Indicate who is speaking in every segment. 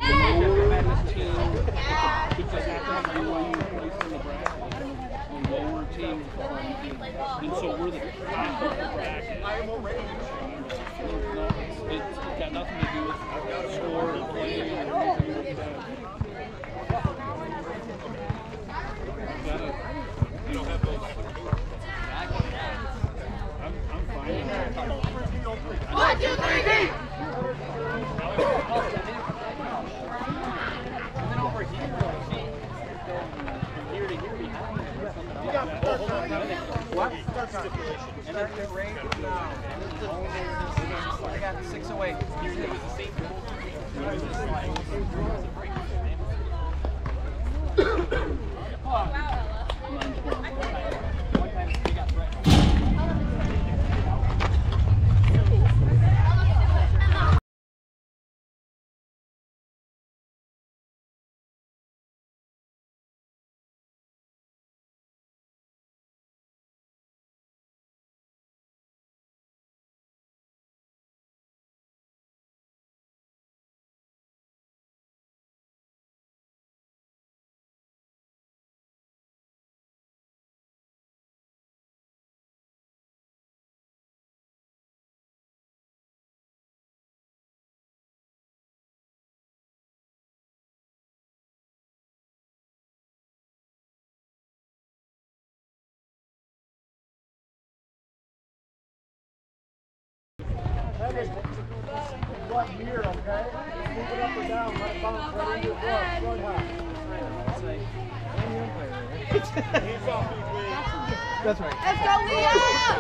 Speaker 1: this team, we just happened to be one place in the bracket, and lower team was behind the team. And so we're the top of the bracket. It's got nothing to do with score or play or anything like that. You don't have those. I'm fine.
Speaker 2: 1, 2, 3, deep!
Speaker 3: And then over here, from here to here behind you. What? And then the range now. I got 6 away. Usually it was the same.
Speaker 4: One here, okay? Move it up or down, let it bounce right into the glove. Front high. That's right.
Speaker 2: Let's go, Leah!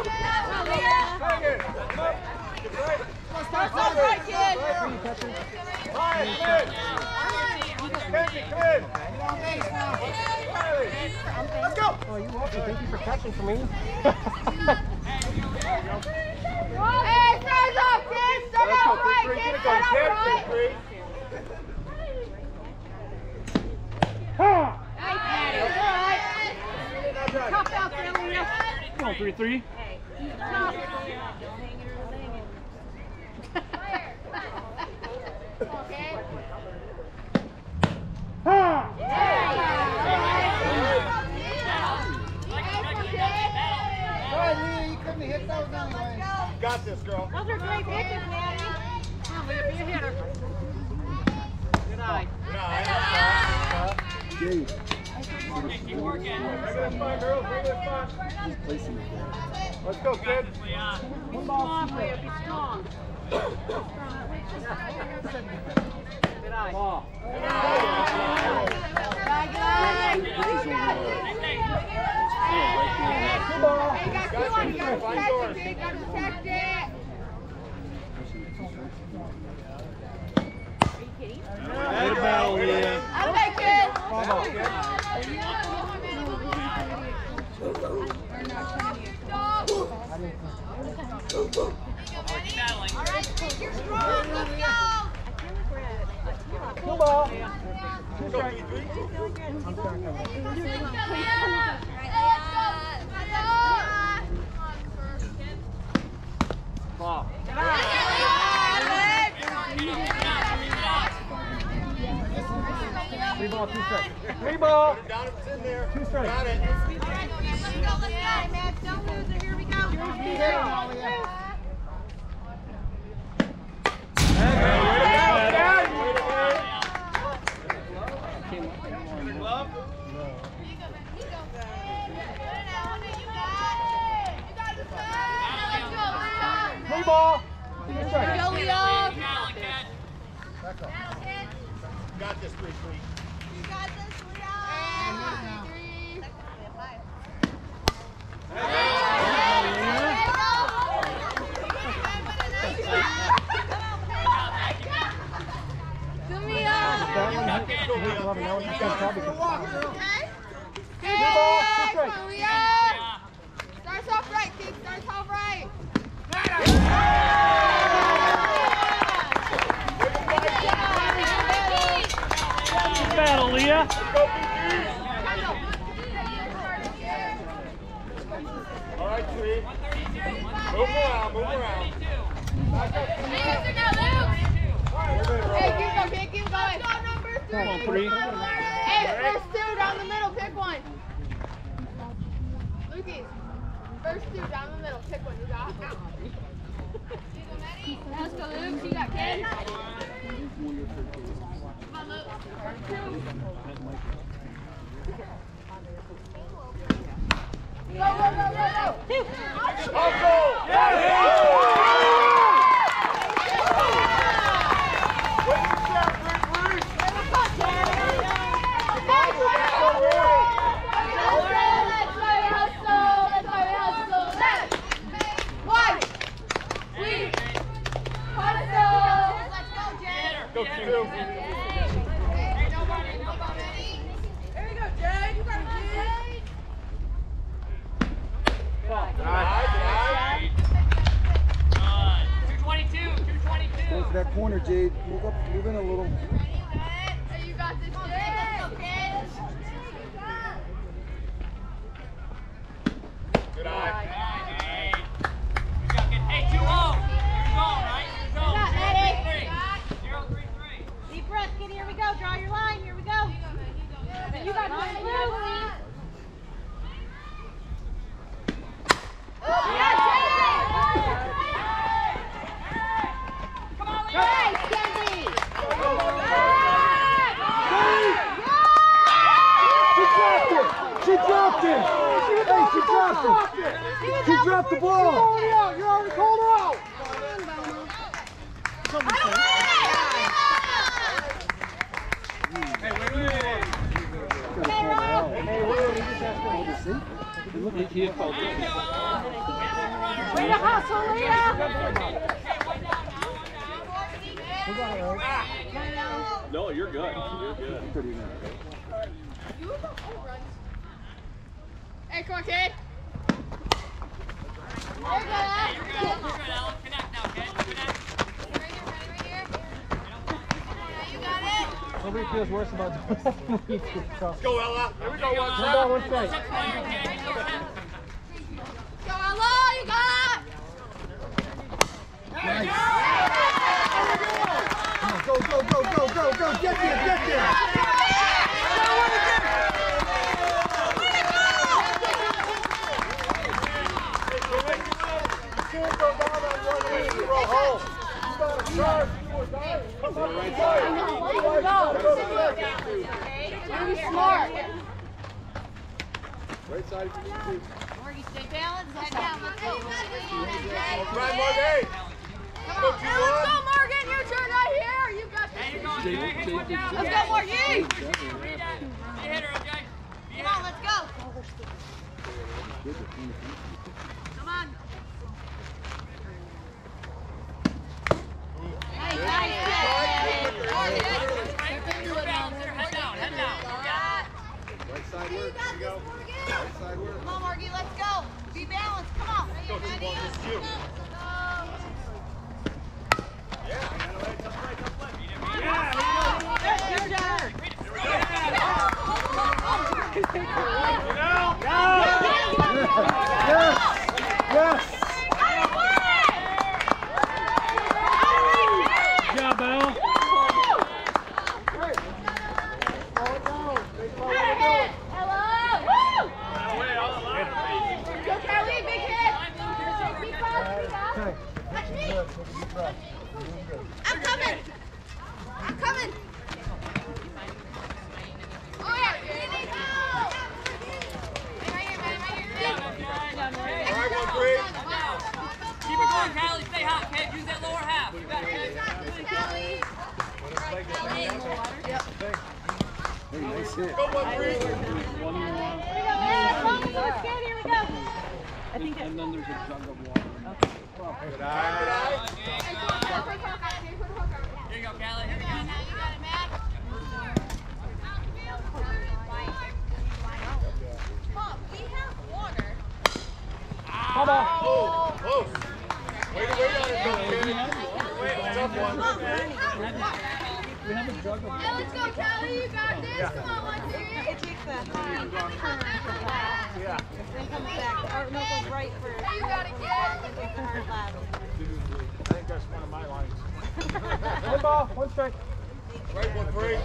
Speaker 2: Start off right, kid!
Speaker 4: Let's go! Oh, you're welcome. Thank you for catching for me.
Speaker 2: Hey, start off, kid! Start off right, kid! Start off right! Tough out there, Leah.
Speaker 1: Come on, 3-3.
Speaker 2: Tough. Okay.
Speaker 4: Got this, girl.
Speaker 2: Those are great pitches, Maddie. Come on, Leah, be a hitter. Good eye.
Speaker 4: Jade.
Speaker 3: Keep working.
Speaker 4: Bring fun, girls. Bring fun. Let's go, kid.
Speaker 2: Come on, Leah, be strong. Good eye.
Speaker 4: Ball.
Speaker 2: Good eye.
Speaker 4: Good ball.
Speaker 2: Hey, got 2 on you. Got to protect it, got to protect it. Are you kidding?
Speaker 1: Good battle, Leah.
Speaker 2: I'll take it.
Speaker 4: Bravo, kid.
Speaker 2: All right, Steve, you're strong. Let's go.
Speaker 4: Good ball.
Speaker 2: Let's go.
Speaker 4: Ball. Three ball, 2 strikes. 3 ball.
Speaker 5: Down, it's in there.
Speaker 4: 2 strikes.
Speaker 5: Got it.
Speaker 2: Let's go, Max. Don't lose it. Here we go.
Speaker 3: Glove?
Speaker 4: Three ball. 2 strikes.
Speaker 2: Go, Leo.
Speaker 5: Got this, 3-3.
Speaker 2: You got this, Leo. Starts off right, kid. Starts off right.
Speaker 1: Good battle, Leah.
Speaker 5: All right, 3. Move around, move around.
Speaker 2: Answer now, Luke. Hey, keep going, kid, keep going. Go number 3.
Speaker 1: Come on, 3.
Speaker 2: Hey, first 2 down the middle, pick one. Lucas, first 2 down the middle, pick one. You got it. Let's go, Luke. You got kid. Come on, Luke. First 2. Go, go, go, go, go.
Speaker 5: Go, two.
Speaker 2: There you go, Jade. You got it, Jade.
Speaker 5: Nice.
Speaker 3: 222, 222.
Speaker 4: Go for that corner, Jade. Move up, move in a little.
Speaker 2: Hey, you got this, Jade.
Speaker 5: Good eye.
Speaker 3: Hey, 2-0. You're going, right? You're going.
Speaker 2: Got Eddie.
Speaker 3: 0-3-3.
Speaker 6: Deep breath, kid. Here we go. Draw your line. Here we go. You got blue.
Speaker 4: She dropped it! Hey, she dropped it! She dropped the ball! You're already called out!
Speaker 1: Hey, wait a minute. He had called it.
Speaker 6: Way to hustle, Leah!
Speaker 1: No, you're good. You're good.
Speaker 2: Hey, come on, kid.
Speaker 3: You're good, Alan. Connect now, kid. Connect.
Speaker 2: You got it.
Speaker 4: Nobody feels worse about doing that than we do.
Speaker 5: Let's go, Ella. Here we go.
Speaker 4: One ball, one strike.
Speaker 2: Go, Ella. You got it.
Speaker 4: Nice. Go, go, go, go, go, go. Get there, get there.
Speaker 2: Smart.
Speaker 4: Right side if you need to.
Speaker 2: Morgan, stay balanced. Head down. Let's go.
Speaker 5: Right, Morgan.
Speaker 2: Come on, let's go, Morgan. Your turn right here. You got this. Let's go, Morgan. Come on, let's go. Come on. Hey, nice.
Speaker 3: Head down.
Speaker 5: Right side work. Here we go. Right side work.
Speaker 2: Come on, Morgan, let's go. Be balanced. Come on.
Speaker 5: Go, two balls. Just you.
Speaker 4: Yes!
Speaker 1: Good job, Al.
Speaker 2: I'm coming. I'm coming. Oh, yeah. Right here, man. Right here.
Speaker 5: All right, 1-3.
Speaker 3: Keep it going, Callie. Stay hot, kid. Use that lower half. You got it, kid.
Speaker 4: Hey, nice hit.
Speaker 5: Go, 1-3.
Speaker 1: And then there's a jug of water.
Speaker 5: Good eye.
Speaker 3: Here you go, Callie. Here we go.
Speaker 2: You got it, Matt. Mom, we have water.
Speaker 4: Come on.
Speaker 5: Oh, close. Wait on it, though, kid. Tough one.
Speaker 1: We have a jug of water.
Speaker 2: Hey, let's go, Callie. You got this. Come on, 1-2.
Speaker 6: It takes the turn back.
Speaker 5: Yeah.
Speaker 6: Then comes back. Or no, goes right for
Speaker 2: You got it, kid.
Speaker 6: hard left.
Speaker 5: I think that's one of my lines.
Speaker 4: One ball, one strike.
Speaker 5: Right one, Bree.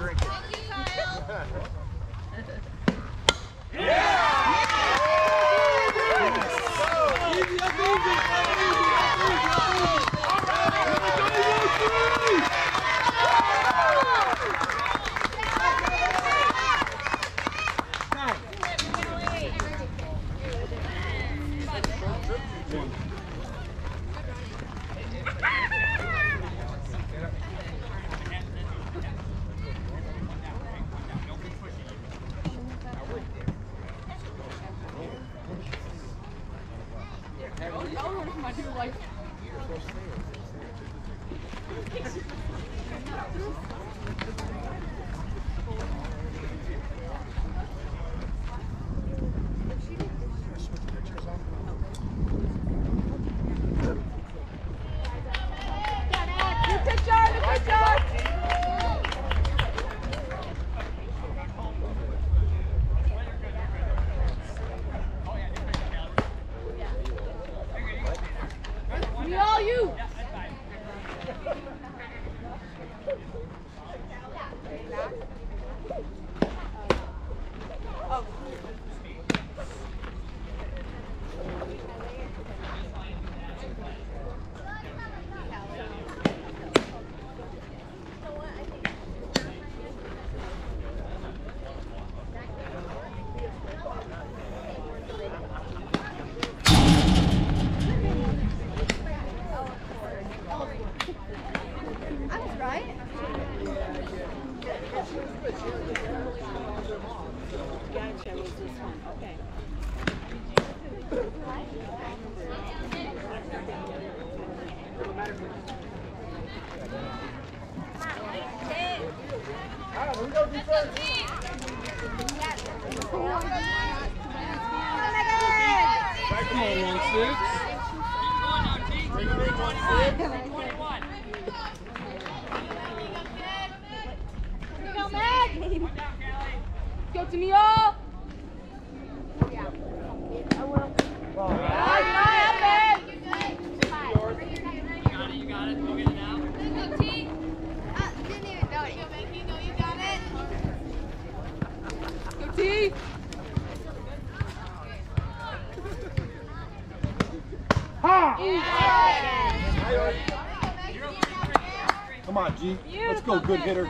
Speaker 6: Go to me all.
Speaker 2: You got it. Go get it now.
Speaker 7: Didn't even know it. You know you got it.
Speaker 6: Go T.
Speaker 4: Ha!
Speaker 7: Yeah.
Speaker 4: Come on, G. Let's go, good hitter.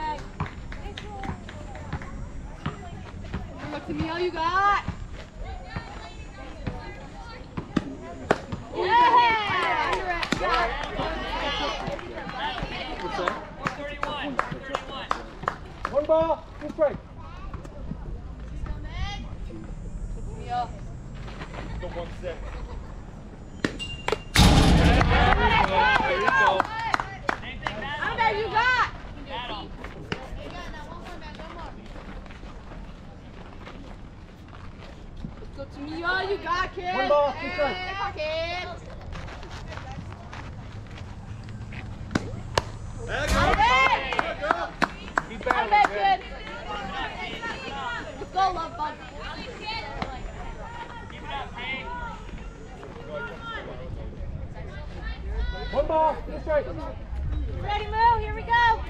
Speaker 6: Look to me all you got. Yeah!
Speaker 4: What's that?
Speaker 2: 131. 131.
Speaker 4: One ball, two strike.
Speaker 5: Go 1 6.
Speaker 1: There you go.
Speaker 2: Same thing, Matt.
Speaker 6: How many you got?
Speaker 2: Matt on.
Speaker 6: Go to me all you got, kid.
Speaker 4: One ball, two strike.
Speaker 6: Kid.
Speaker 4: Keep
Speaker 6: Come
Speaker 4: battling,
Speaker 6: back,
Speaker 4: kid.
Speaker 6: kid. Let's go, love bug.
Speaker 2: Keep it up, Pete.
Speaker 4: One ball, two strike.
Speaker 6: Ready, move. Here we go.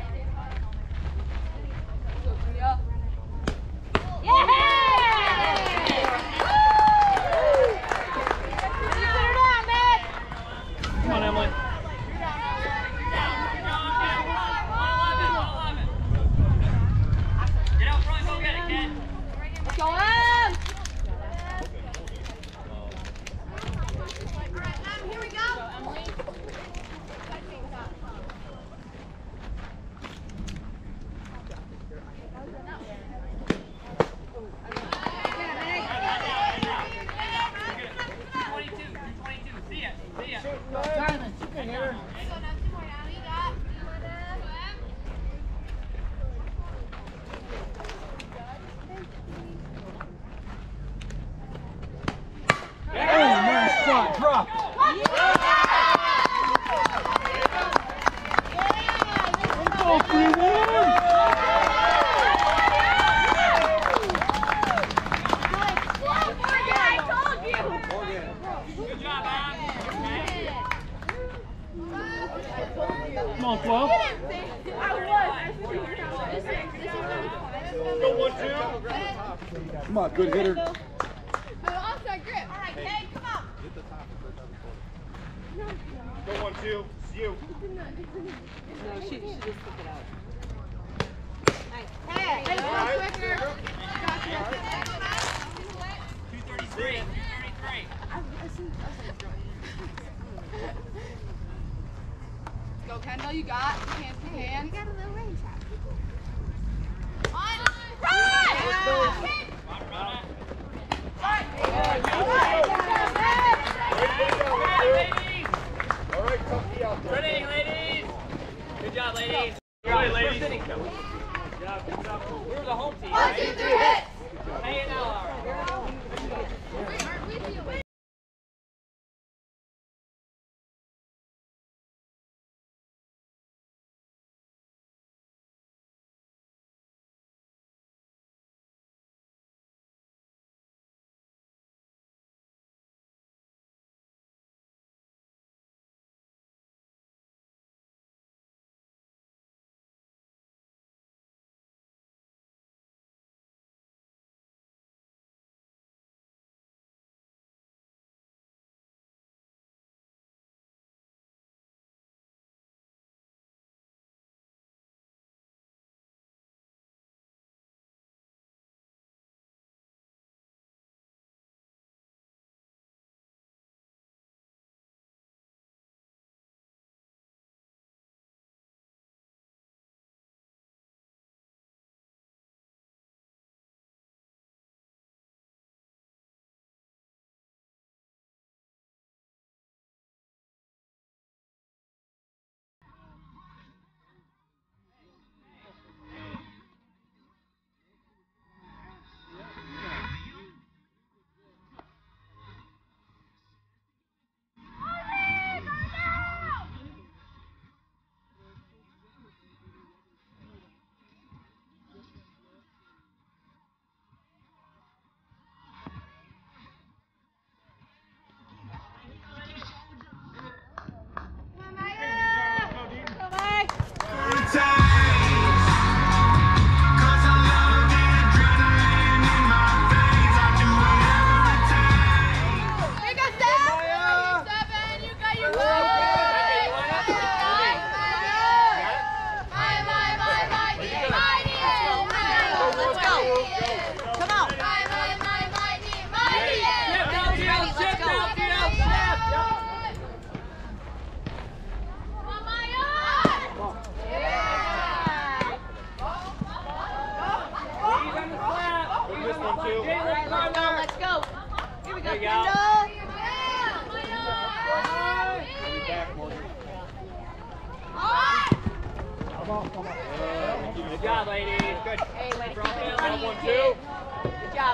Speaker 6: Go to me all. Yeah! Woo! You put her down, man.
Speaker 1: Come on, Emily.
Speaker 2: Get out front, go get it, kid.
Speaker 6: Let's go, Em.
Speaker 7: Here we go.
Speaker 2: See ya. See ya.
Speaker 4: Diamond, you can hit her. Oh, nice shot, drop. Go, Freeman.
Speaker 2: Good job, Bob. Okay.
Speaker 1: Come on, 12.
Speaker 5: Go 1-2.
Speaker 4: Come on, good hitter.
Speaker 7: But offside grip. All right, Kay, come on.
Speaker 5: Go 1-2. It's you.
Speaker 6: No, she just took it out.
Speaker 7: Hey,
Speaker 5: All right.
Speaker 7: quicker.
Speaker 3: 233.
Speaker 7: Go, Kendall, you got. Hands to hands. We got a little range. On.
Speaker 5: All right, toughy out there.
Speaker 3: Ready, ladies. Good job, ladies.
Speaker 5: Good job, ladies.
Speaker 3: Good job. We were the home team,
Speaker 7: 1, 2, 3,
Speaker 3: right?
Speaker 7: hit.
Speaker 3: Hey, now, Laura. Good job, ladies. Good.
Speaker 6: Hey, wait.
Speaker 3: From
Speaker 6: Good
Speaker 3: down, 1-2.
Speaker 6: job.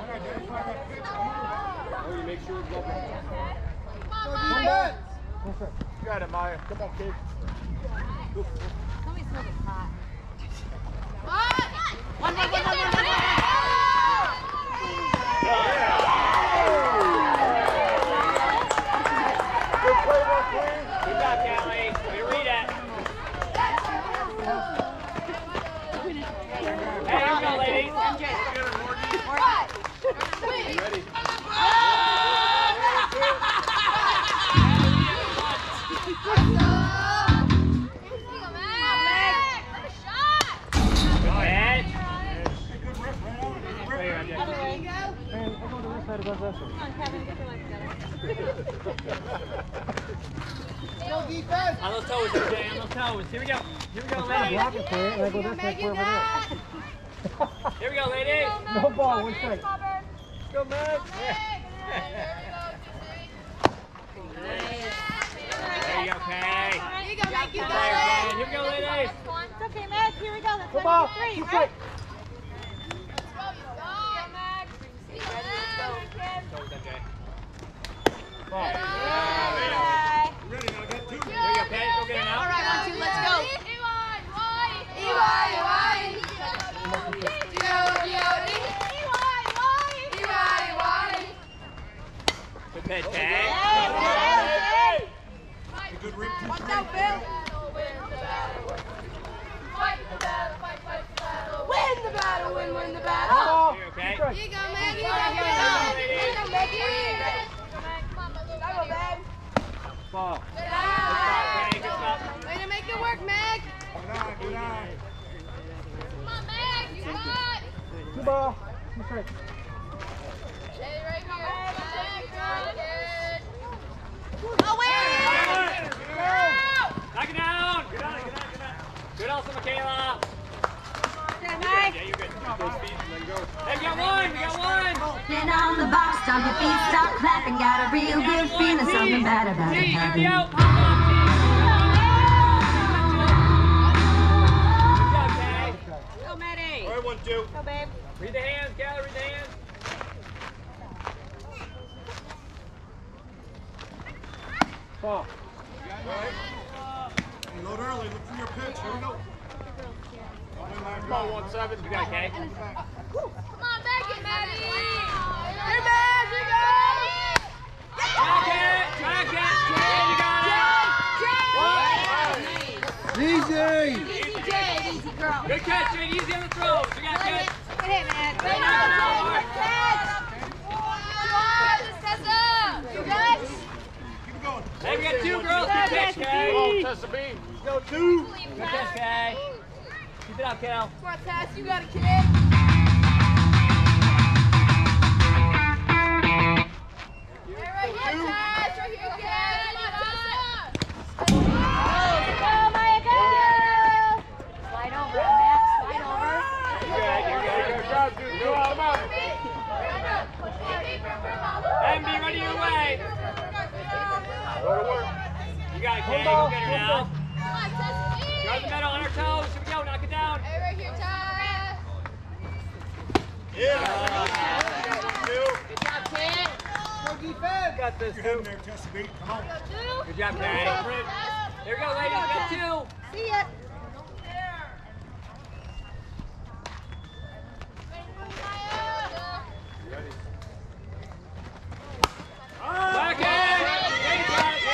Speaker 5: Oh, you make sure it's open.
Speaker 4: Come back. You got it, Maya. Come on, kid.
Speaker 6: Somebody smells hot.
Speaker 7: One.
Speaker 5: Good play, Queen.
Speaker 3: Good job, Callie. Way to read it. Hey, here we go, ladies.
Speaker 5: Ready?
Speaker 3: Go ahead.
Speaker 6: Other way.
Speaker 4: Man, I'll go to this side of us.
Speaker 6: Come on, Kevin, get your legs together.
Speaker 4: No defense.
Speaker 3: On those toes, MJ. On those toes. Here we go. Here we go,
Speaker 4: I'm
Speaker 3: ladies.
Speaker 4: blocking for it, and I go this way for over there.
Speaker 3: Here we go, ladies.
Speaker 4: No ball, one strike.
Speaker 3: Go, Max. There you go, Kay.
Speaker 7: Here you go, Mac. You
Speaker 3: Here
Speaker 7: got it.
Speaker 3: we go, ladies.
Speaker 6: It's okay, Mac. Here we go. That's
Speaker 4: Come
Speaker 6: 1,
Speaker 4: on.
Speaker 6: 2, 3,
Speaker 4: Keep
Speaker 6: right?
Speaker 4: it.
Speaker 3: Toes, MJ.
Speaker 6: Bye.
Speaker 5: Ready? I got two.
Speaker 3: There you go, Kay. Go get it
Speaker 7: All
Speaker 3: now.
Speaker 7: right, 1, 2, let's go.
Speaker 3: Good pitch, Kay.
Speaker 5: Good rim.
Speaker 7: Watch out, Bill.
Speaker 3: Ball.
Speaker 7: Good eye. Way to make it work, Meg.
Speaker 5: Good eye.
Speaker 7: Come on, Meg. You got it.
Speaker 4: Two ball. Two straight.
Speaker 7: Stay right here. Meg, good. Oh, wait.
Speaker 2: Knock it down. Good on. Good also, Michaela.
Speaker 6: Good, Mike.
Speaker 2: Yeah, you're good. Hey, we got one.
Speaker 8: Get on the box, stomp your feet, stop clapping. Got a real good feeling, something bad about it.
Speaker 2: Get me out.
Speaker 6: Go, Maddie.
Speaker 5: All right, 1, 2.
Speaker 6: Go, babe.
Speaker 2: Read the hands, Kelly. Read the hands.
Speaker 4: Ball.
Speaker 5: All right. Load early. Look for your pitch. Here we go.
Speaker 2: Ball 1-7. You got it, Kay.
Speaker 7: Come on, Meg. Get Maddie. Hey, Meg. You got it.
Speaker 2: Track it. Kay, you got it.
Speaker 4: Easy.
Speaker 7: Easy, Jade. Easy, girl.
Speaker 2: Good catch, Jade. Easy on the throws. You got it, Jade.
Speaker 6: Good hit, man.
Speaker 7: Right now, Jade. Good catch. Tessa. You guys?
Speaker 5: Keep it going.
Speaker 2: Hey, we got 2 girls. Good catch, Kay.
Speaker 5: Tessa B.
Speaker 4: Go 2.
Speaker 2: Good catch, Kay. Keep it out, Cal.
Speaker 7: Come on, Tess. You got a kid.
Speaker 2: Right
Speaker 7: here, Tess. Right here, kid.
Speaker 6: Go, Maya, go. Slide over, Max. Slide over.
Speaker 5: Good job, dude. Go out, out.
Speaker 2: MB, ready your way.
Speaker 5: Go to work.
Speaker 2: You got it, Kay. Go get her now. Guard the middle on her toes. Here we go. Knock it down.
Speaker 7: Hey, right here, Tess.
Speaker 5: Yeah.
Speaker 7: Good job, kid.
Speaker 4: Got this.
Speaker 5: You're heading there, Tessa B. Come on.
Speaker 2: Good job, Kay. Here we go, ladies. We got 2.
Speaker 6: See ya.
Speaker 2: Back in. Jade got it.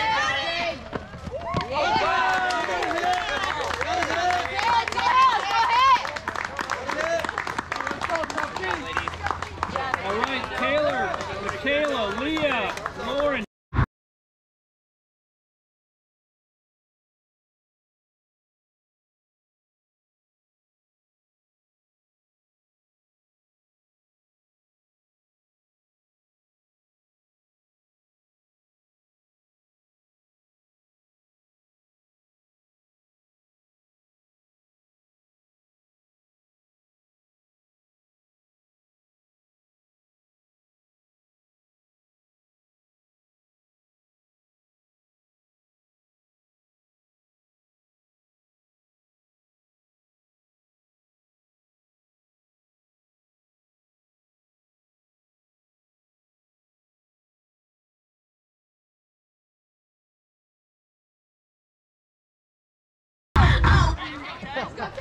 Speaker 1: All right, Taylor, Michaela, Leah, Lauren.
Speaker 7: Let's go, Tess.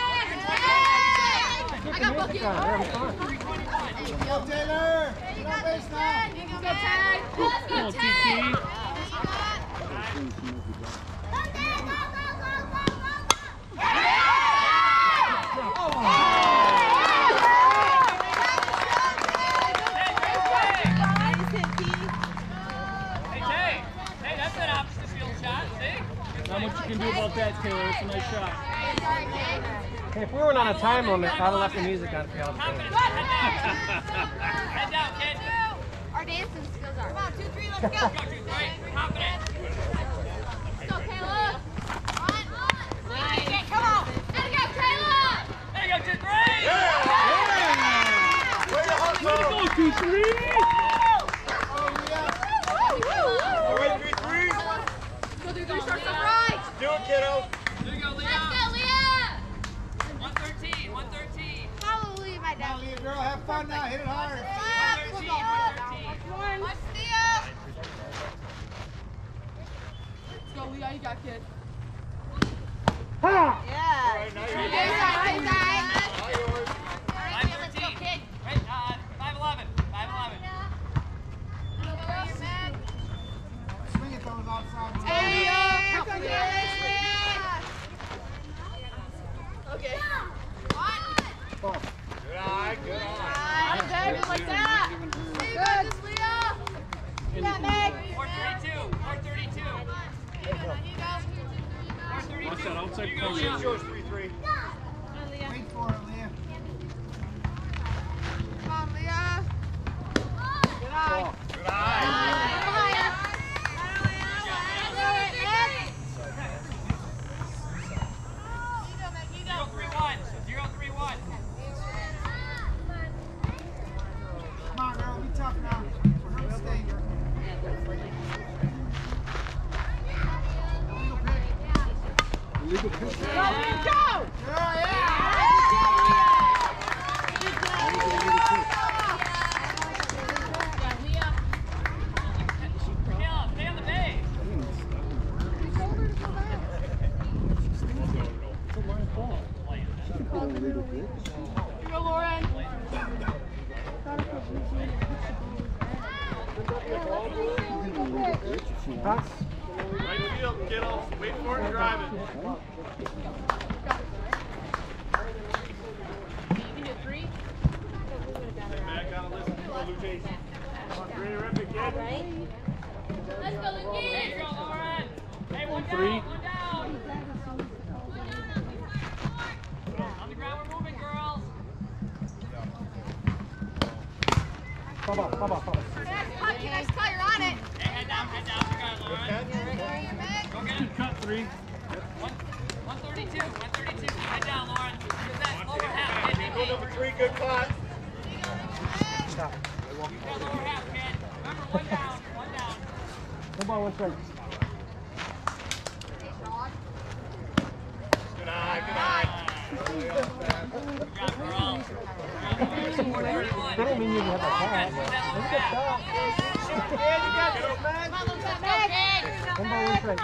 Speaker 7: I got Bucky.
Speaker 4: Go, Taylor.
Speaker 7: You got this, man. Let's go, Tag. Let's go, Tag.
Speaker 2: Hey, that's an opposite field shot. See?
Speaker 1: Not much you can do about that, Taylor. It's a nice shot.
Speaker 4: Hey, if we weren't on a time limit, I'd have left the music on for y'all.
Speaker 2: Confidence. Head down, kid.
Speaker 7: Our dancing skills are. Come on, 2, 3, let's
Speaker 2: Go, 2, 3. Confident.
Speaker 7: Let's go, Kayla. Come on. There you go, Kayla.
Speaker 2: There you go, 2, 3.
Speaker 5: Way to hustle.
Speaker 1: Go, 2, 3.
Speaker 5: All right, 3, 3.
Speaker 7: Go do 3 starts up right.
Speaker 5: Do it, kiddo.
Speaker 2: There you go,
Speaker 7: Let's
Speaker 2: Leah.
Speaker 7: go, Leah.
Speaker 2: 113, 113.
Speaker 7: Probably my dad.
Speaker 4: Leah, girl, have fun now. Hit it hard.
Speaker 2: 113, 113.
Speaker 7: Watch Leah. Let's go, Leah. You got kid.
Speaker 4: Ha!
Speaker 6: Yeah.
Speaker 5: All right, now you're
Speaker 7: Okay, side, side.
Speaker 5: Now yours.
Speaker 2: 513. Wait, 511. 511.
Speaker 4: Swing it, those outside.
Speaker 7: Hey, come here. Okay.
Speaker 4: Ball.
Speaker 5: Good eye, good eye.
Speaker 7: Good, just like that. You got this, Leah.
Speaker 6: You got Meg.
Speaker 2: 432. 432.
Speaker 1: outside corner.
Speaker 5: Shoot yours 3-3.
Speaker 4: Wait for it, Leah.
Speaker 7: Come on, Leah.
Speaker 2: Good eye.
Speaker 5: Good eye.
Speaker 4: Come on, girl, be tough now. We're going to stay here.
Speaker 1: Illegal pitch.
Speaker 6: Go!
Speaker 1: Pass.
Speaker 5: Right field, kiddo. Wait for it and drive it. Back down and listen to the Lutate. Great ripping, kid.
Speaker 7: Let's go, Luke. There you go, Lauren. Hey, one down.
Speaker 1: 3.
Speaker 7: One down. On the ground, we're moving, girls.
Speaker 1: Baba.
Speaker 7: Nice cut, you're on it. Hey, head down, you got it, Lauren. Go get it.
Speaker 1: Cut 3.
Speaker 7: 132. Head down, Lauren. Get that lower half, kid.
Speaker 5: Go number 3, good cut.
Speaker 1: Stop.
Speaker 7: Get that lower half, kid. Remember, one down.
Speaker 1: Come on, one strike.
Speaker 5: Good eye, good eye.
Speaker 7: Good job, girls.
Speaker 1: That don't mean you have a pass.
Speaker 7: Look at that.
Speaker 1: Come on, one strike.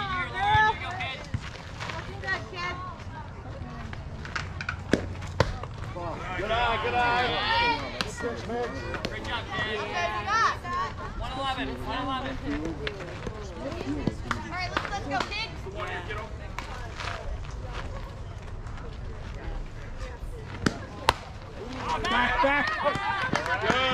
Speaker 5: Good eye, good eye.
Speaker 7: Great job, kid. 111.
Speaker 5: Come on, kiddo.
Speaker 1: Back.
Speaker 5: Good.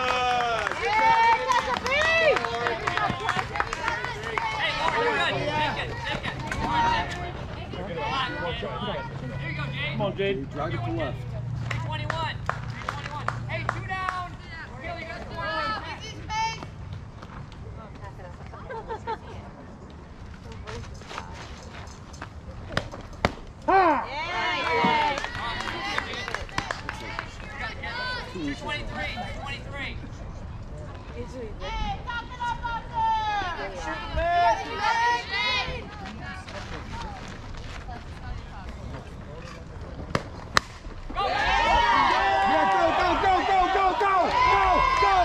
Speaker 7: Hey, Lauren, you're good. Take it. Come on, here you go, Jade.
Speaker 1: Come on, Jade. Drive it to left.
Speaker 7: 321. Hey, 2 down. Kelly, you got 4 down.
Speaker 1: Ha!
Speaker 7: 223.
Speaker 6: Hey, top it up out
Speaker 7: Go,
Speaker 1: Yeah, go!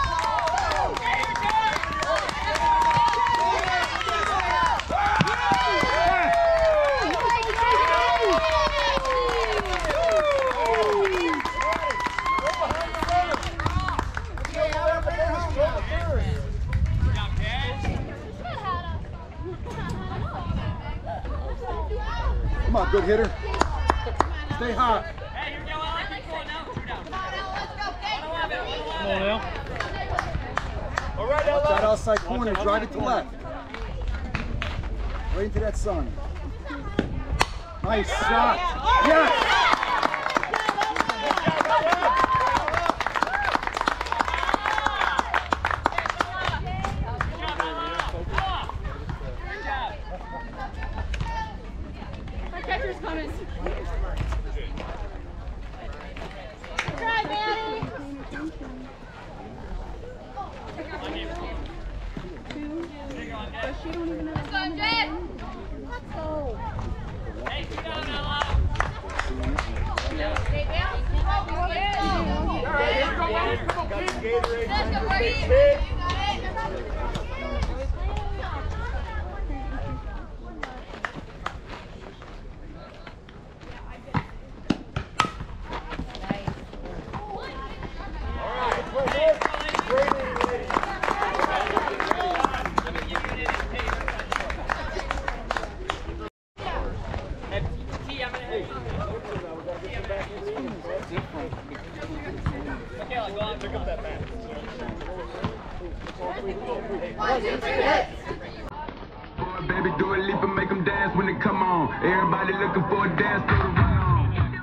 Speaker 1: Come on, good hitter. Stay hot.
Speaker 7: Hey, here we go. I like it. Going now. 2 down. 111.
Speaker 1: Come on now.
Speaker 5: All right,
Speaker 4: That
Speaker 5: Ella.
Speaker 4: outside corner, drive it to left. Right into that sun. Nice shot. Yes!
Speaker 6: Catcher's coming. Try, Maddie.
Speaker 7: Let's go, Jed.
Speaker 6: Let's go.
Speaker 7: Hey, 2 down now.
Speaker 6: Stay down.
Speaker 5: All right, here we go, Ella. Come on, kid. Gatorade.
Speaker 7: Let's go, Birdie.
Speaker 5: Kid.
Speaker 7: Okay, I'll go on.
Speaker 5: Pick up that bat.
Speaker 9: Baby, do a leap and make them dance when they come on. Everybody looking for a dance, throw the run on.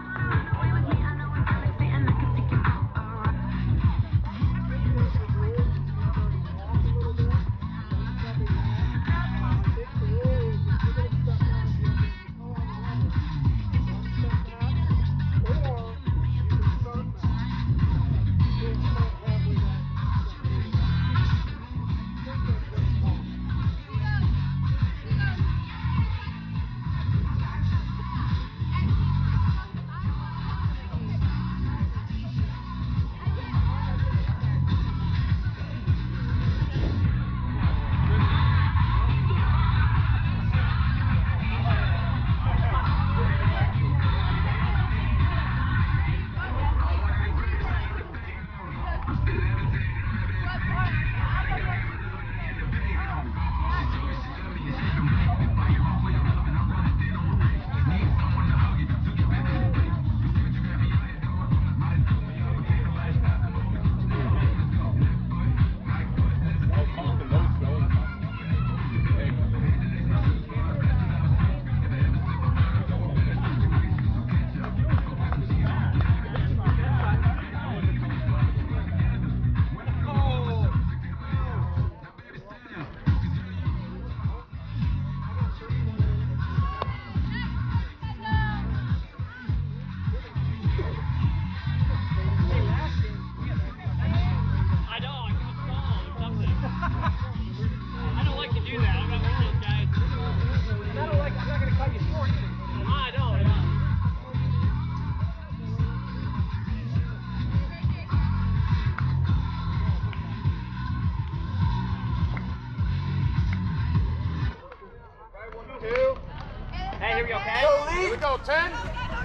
Speaker 3: Hey, here we go, okay?
Speaker 5: Here we go, 10.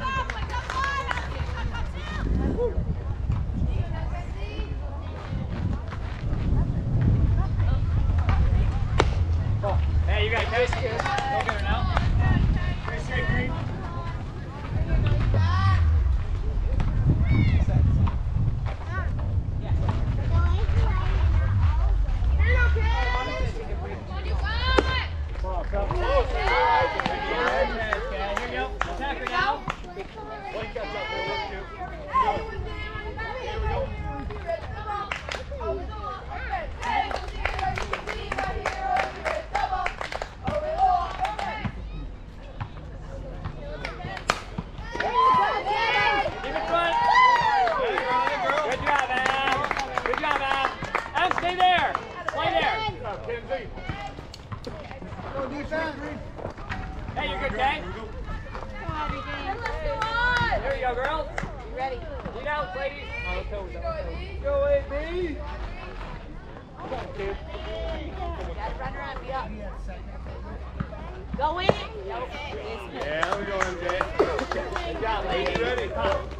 Speaker 3: Hey, you got a case? Go get her now. Green. Hey, you're good, Kay? There you go, girls. You ready? Lead out, ladies. Oh, toes up. Go, AB. Come on, kid.
Speaker 2: Gotta run around, be up. Go in.
Speaker 5: Yeah, we go, MJ.
Speaker 3: Good job, ladies.
Speaker 5: Ready?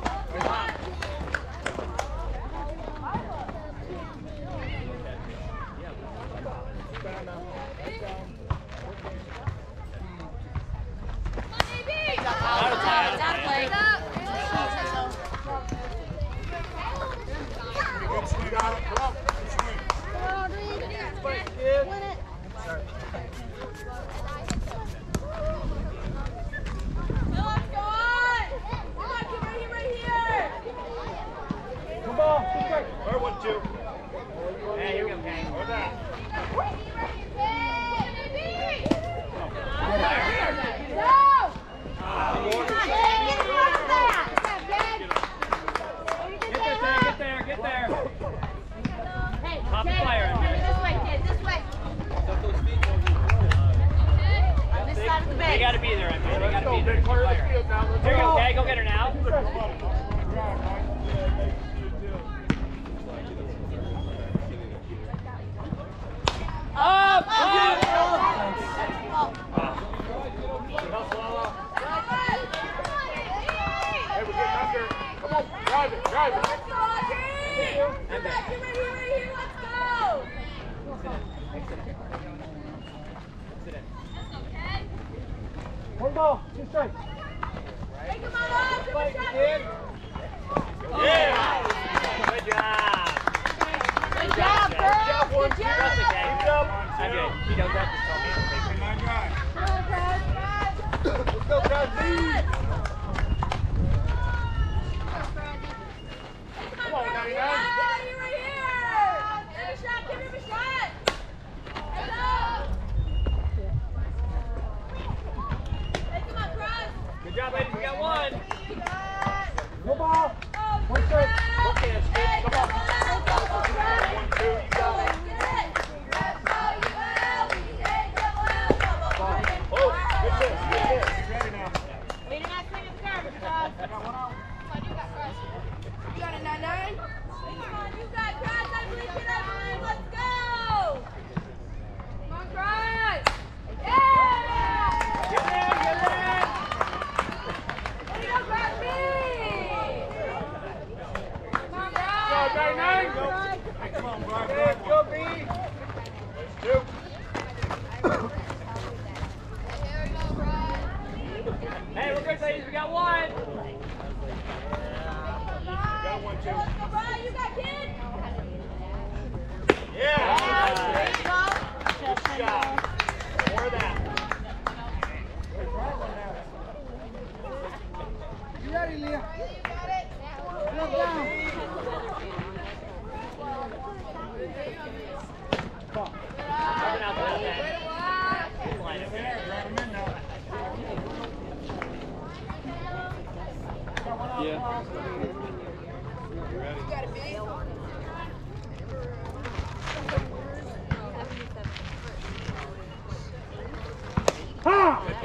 Speaker 3: They gotta be there, I mean. They gotta be there. Here you go, okay? Go get her now. Up! Up!
Speaker 5: Hey, we're getting up there. Come on, drive it, drive it.
Speaker 2: Let's go, Audrey! Right here, let's go!
Speaker 4: One ball, 2 strikes.
Speaker 2: Hey, come on, Audrey!
Speaker 4: Fight, kid.
Speaker 3: Yeah! Good job!
Speaker 2: Good job, girls! Good job!
Speaker 3: Okay. You know that. Just tell me. job, ladies. We got one.
Speaker 4: Go ball. One straight.
Speaker 3: Okay, that's good. Come on. 1, 2, you got it. Oh, good hit. Good hit.
Speaker 4: Ready now.
Speaker 6: Lead him out to the garbage, dog.
Speaker 4: I got one out.
Speaker 7: You got a 9-9? Come on, you got Christ. I believe. Let's go. Come on, Christ. Yeah!
Speaker 3: Get there, get there.
Speaker 7: Way to go, Bradford! Come on, Christ.
Speaker 3: Go, 99. Go.
Speaker 4: Hey, come on, Brian.
Speaker 3: Good, go, B. Two.
Speaker 7: Here we go, Brian.
Speaker 3: Hey, we're good, ladies. We got one. Got one, too.
Speaker 7: Let's go, Brian. You got kid?
Speaker 3: Yeah.
Speaker 6: There you go.
Speaker 3: Good shot. More of that.
Speaker 4: You ready, Leah?
Speaker 7: You got it.
Speaker 4: Look down. Come on.
Speaker 3: Coming out there.
Speaker 7: Way to watch.
Speaker 3: Good line up there.
Speaker 4: Grab him in now.
Speaker 1: Yeah.
Speaker 7: You got it, B.
Speaker 4: Ha!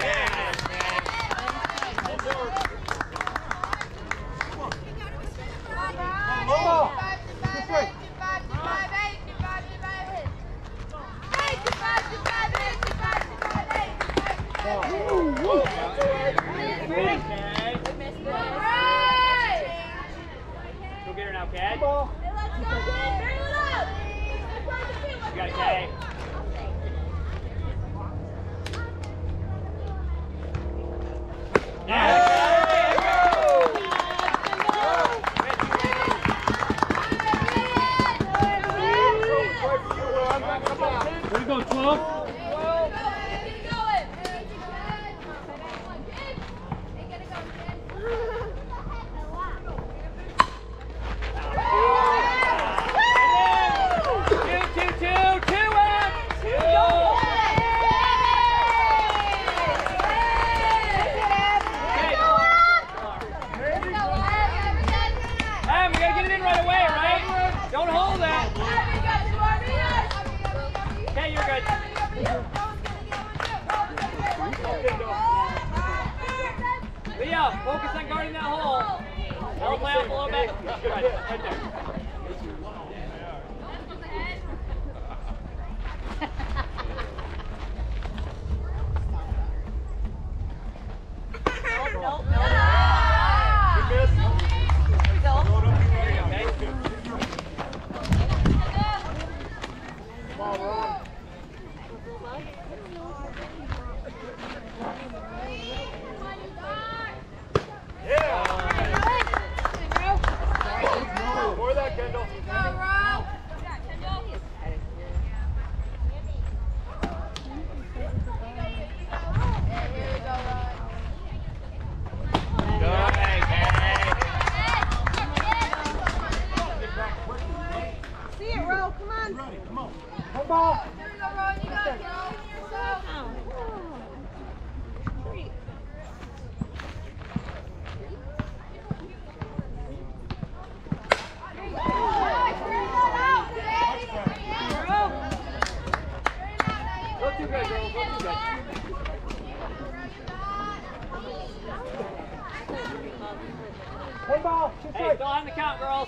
Speaker 3: Go get her now, Cad.
Speaker 4: Ball.
Speaker 3: You got it, Kay.
Speaker 1: Way to go, 12.
Speaker 3: Focus on guarding that hole. That'll play out below back. Right there. Hey, still on the count, girls.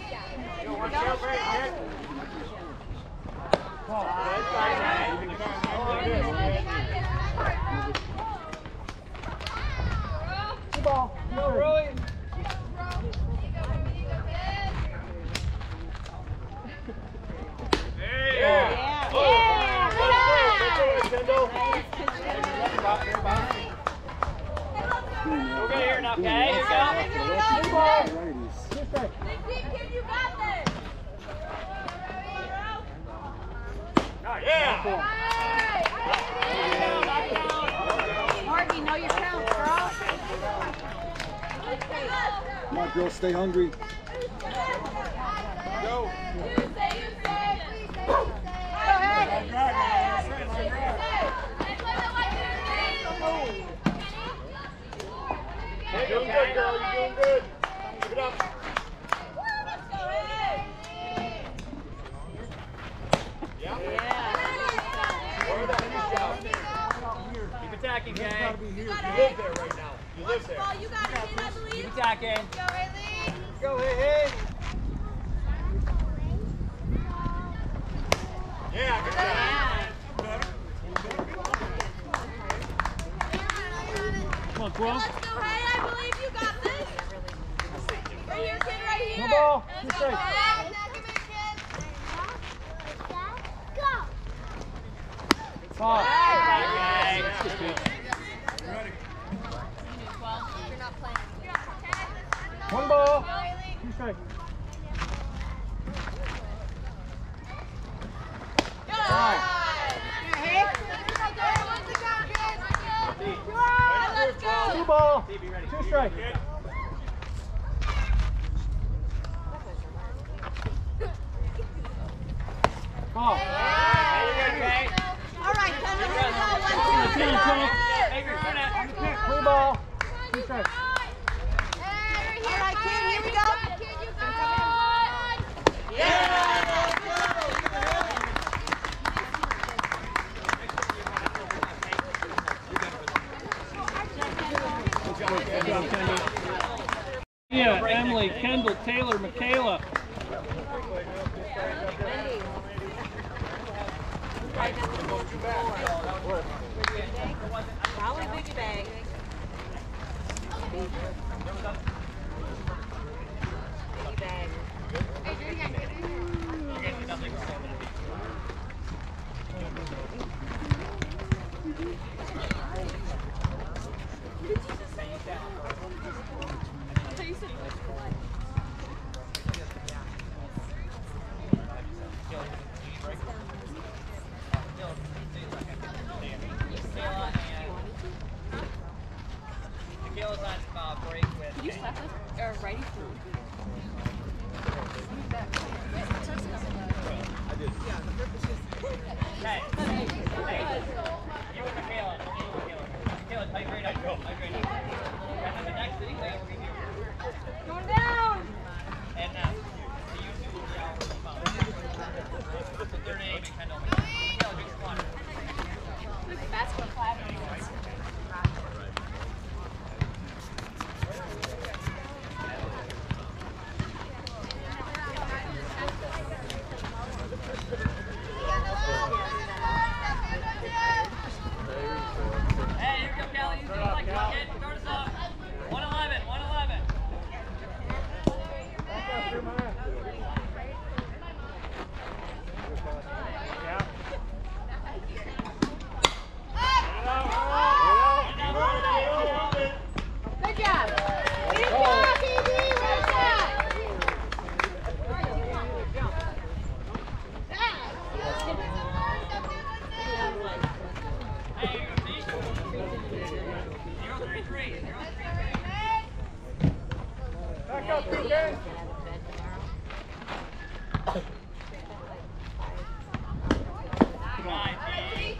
Speaker 4: Go, Roy.
Speaker 3: Okay, here now, okay? Here you go.
Speaker 6: Margie, know your count, girl.
Speaker 4: Come on, girls, stay hungry.
Speaker 3: Go. Hey,
Speaker 5: doing good, girl. You're doing good. Keep it up.
Speaker 7: Let's go, hey!
Speaker 5: Yeah.
Speaker 3: Keep attacking, gang.
Speaker 5: You live there right now. You live there.
Speaker 7: Ball, you got it, kid, I believe.
Speaker 3: Keep attacking.
Speaker 7: Go, Haley.
Speaker 3: Go, hey, hey.
Speaker 5: Yeah, good job.
Speaker 1: Come on, 12.
Speaker 7: Let's go, hey, I believe you got this. Right here, kid, right here.
Speaker 4: No ball.
Speaker 7: Let's
Speaker 4: Too
Speaker 7: go,
Speaker 4: safe.
Speaker 7: hey. Give it, kid.
Speaker 4: Pop.
Speaker 7: Hey. You're not playing.
Speaker 4: One ball.
Speaker 7: Go, Haley.
Speaker 4: Too safe.
Speaker 7: Go. Let's go.
Speaker 4: Two ball. Two strike. Ball.
Speaker 7: All right, Kendall, here we go. 1, 2, 3.
Speaker 4: Three ball. Two strike.
Speaker 7: All right, kid, here we go.
Speaker 1: Yeah, Emily, Kendall, Taylor, Michaela.
Speaker 6: Probably big bag. Big bag.
Speaker 3: Michaela's on break with.
Speaker 6: Did you slap us or righty through?
Speaker 3: Hey, you and Michaela. Michaela, tight grade up. Tight grade up. And then the next thing, we're going to do.
Speaker 6: Going down.
Speaker 3: And now, so you two will be out for the phone. The third A, big Kendall. Michaela, big squad.
Speaker 6: Basketball clap.
Speaker 3: Hey, here we go, Kelly. You do it like a kid. Start us off. 111, 111.
Speaker 7: Good job. Good job, BB. Well done.
Speaker 3: Hey, you see? 033. 033.
Speaker 4: Back up, BJ.
Speaker 3: Come on, T.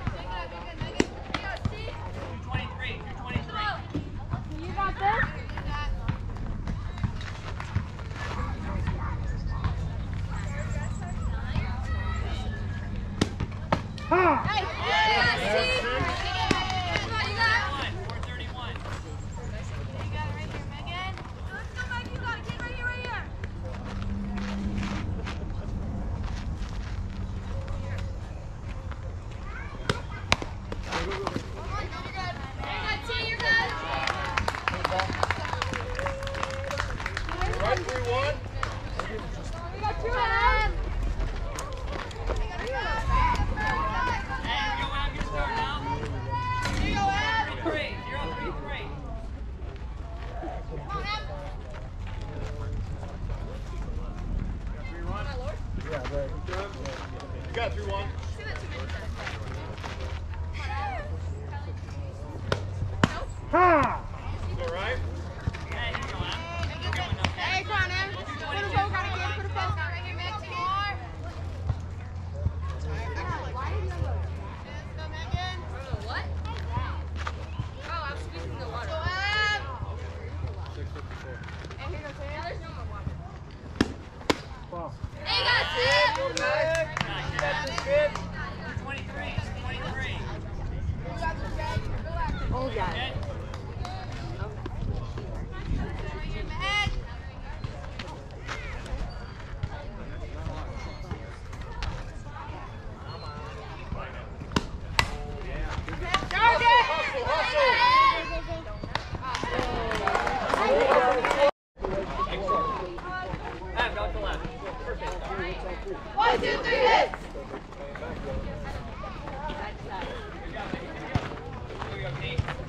Speaker 3: 223. 223.
Speaker 7: You got this?
Speaker 4: Ha!
Speaker 7: Hey, yeah,
Speaker 3: 431.
Speaker 7: You got it right here, Megan. Let's go, Megan. You got it. Kid, right here, right here.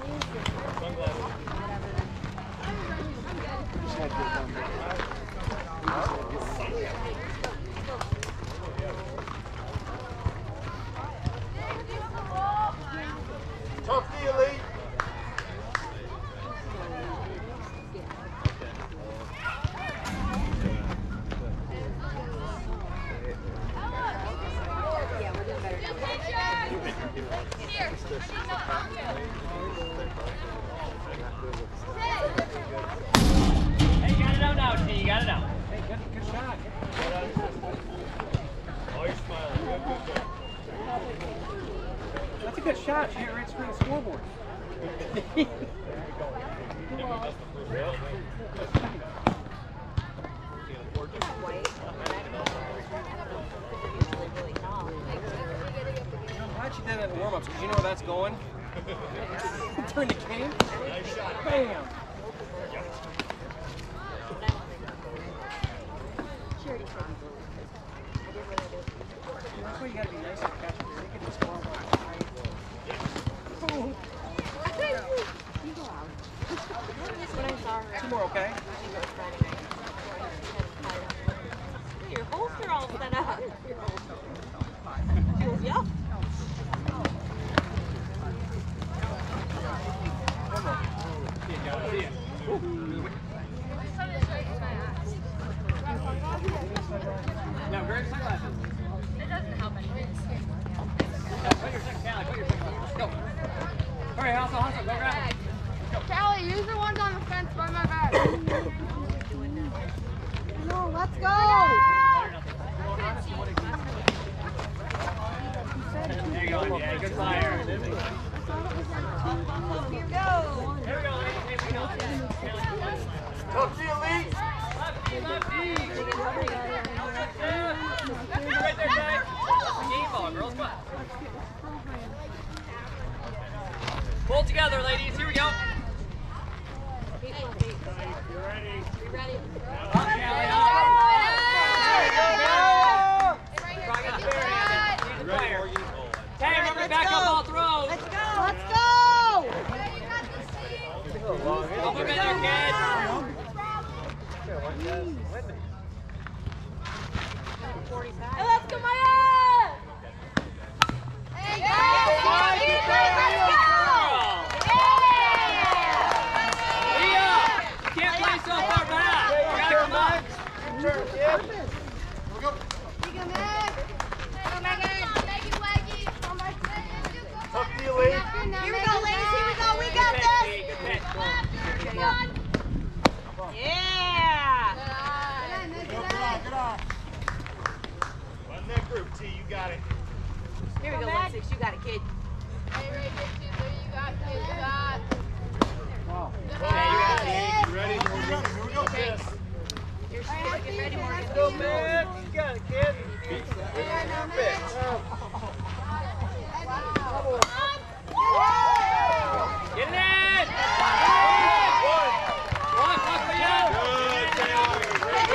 Speaker 5: Tough D, Elite.
Speaker 2: Hey, you got it out now, T. You got it out.
Speaker 3: Hey, good shot.
Speaker 5: Oh, you're smiling. Good.
Speaker 3: That's a good shot. She hit right through the scoreboard. I'm glad she did that in warm-ups because you know where that's going. Turn the cane. Bam. That's why you gotta be nice and catch it. They can just go out. Two more, okay?
Speaker 6: Your holster all set up. Yep.
Speaker 2: Now, grab sunglasses.
Speaker 7: It doesn't help anyways.
Speaker 2: Put your second, Callie. Put your second. Go. Hurry, hustle, go grab it.
Speaker 7: Callie, use the ones on the fence by my back.
Speaker 6: No, let's go.
Speaker 2: There you go, yeah, good fire.
Speaker 6: Here we go.
Speaker 2: Here we go, ladies. Here we go.
Speaker 5: Tough D, Elite.
Speaker 2: Right there, guys. Game ball, girls. Come on. Pull together, ladies. Here we go.
Speaker 7: You ready?
Speaker 2: Up, Callie, up. Hey, remember to back up all throws.
Speaker 6: Let's go. Let's go.
Speaker 2: Don't put them in there, kids.
Speaker 7: Hey, let's go, Maya! Hey, guys! Let's go!
Speaker 2: Leah, you can't play so far back. You gotta come up.
Speaker 5: Turn, kid. Here we go. Tough D, Elite.
Speaker 6: Here we go, ladies. Here we go. We got this.
Speaker 2: Good pitch.
Speaker 6: Yeah.
Speaker 5: Good on. Run that group, T. You got it.
Speaker 6: Here we go, 1-6. You got it, kid.
Speaker 3: Wow.
Speaker 2: Hey, you got it.
Speaker 5: You ready? Here we go.
Speaker 6: Here's get ready, Morgan.
Speaker 5: Go, man. You got it, kid.
Speaker 2: Get it in! One, look for you!
Speaker 5: Good,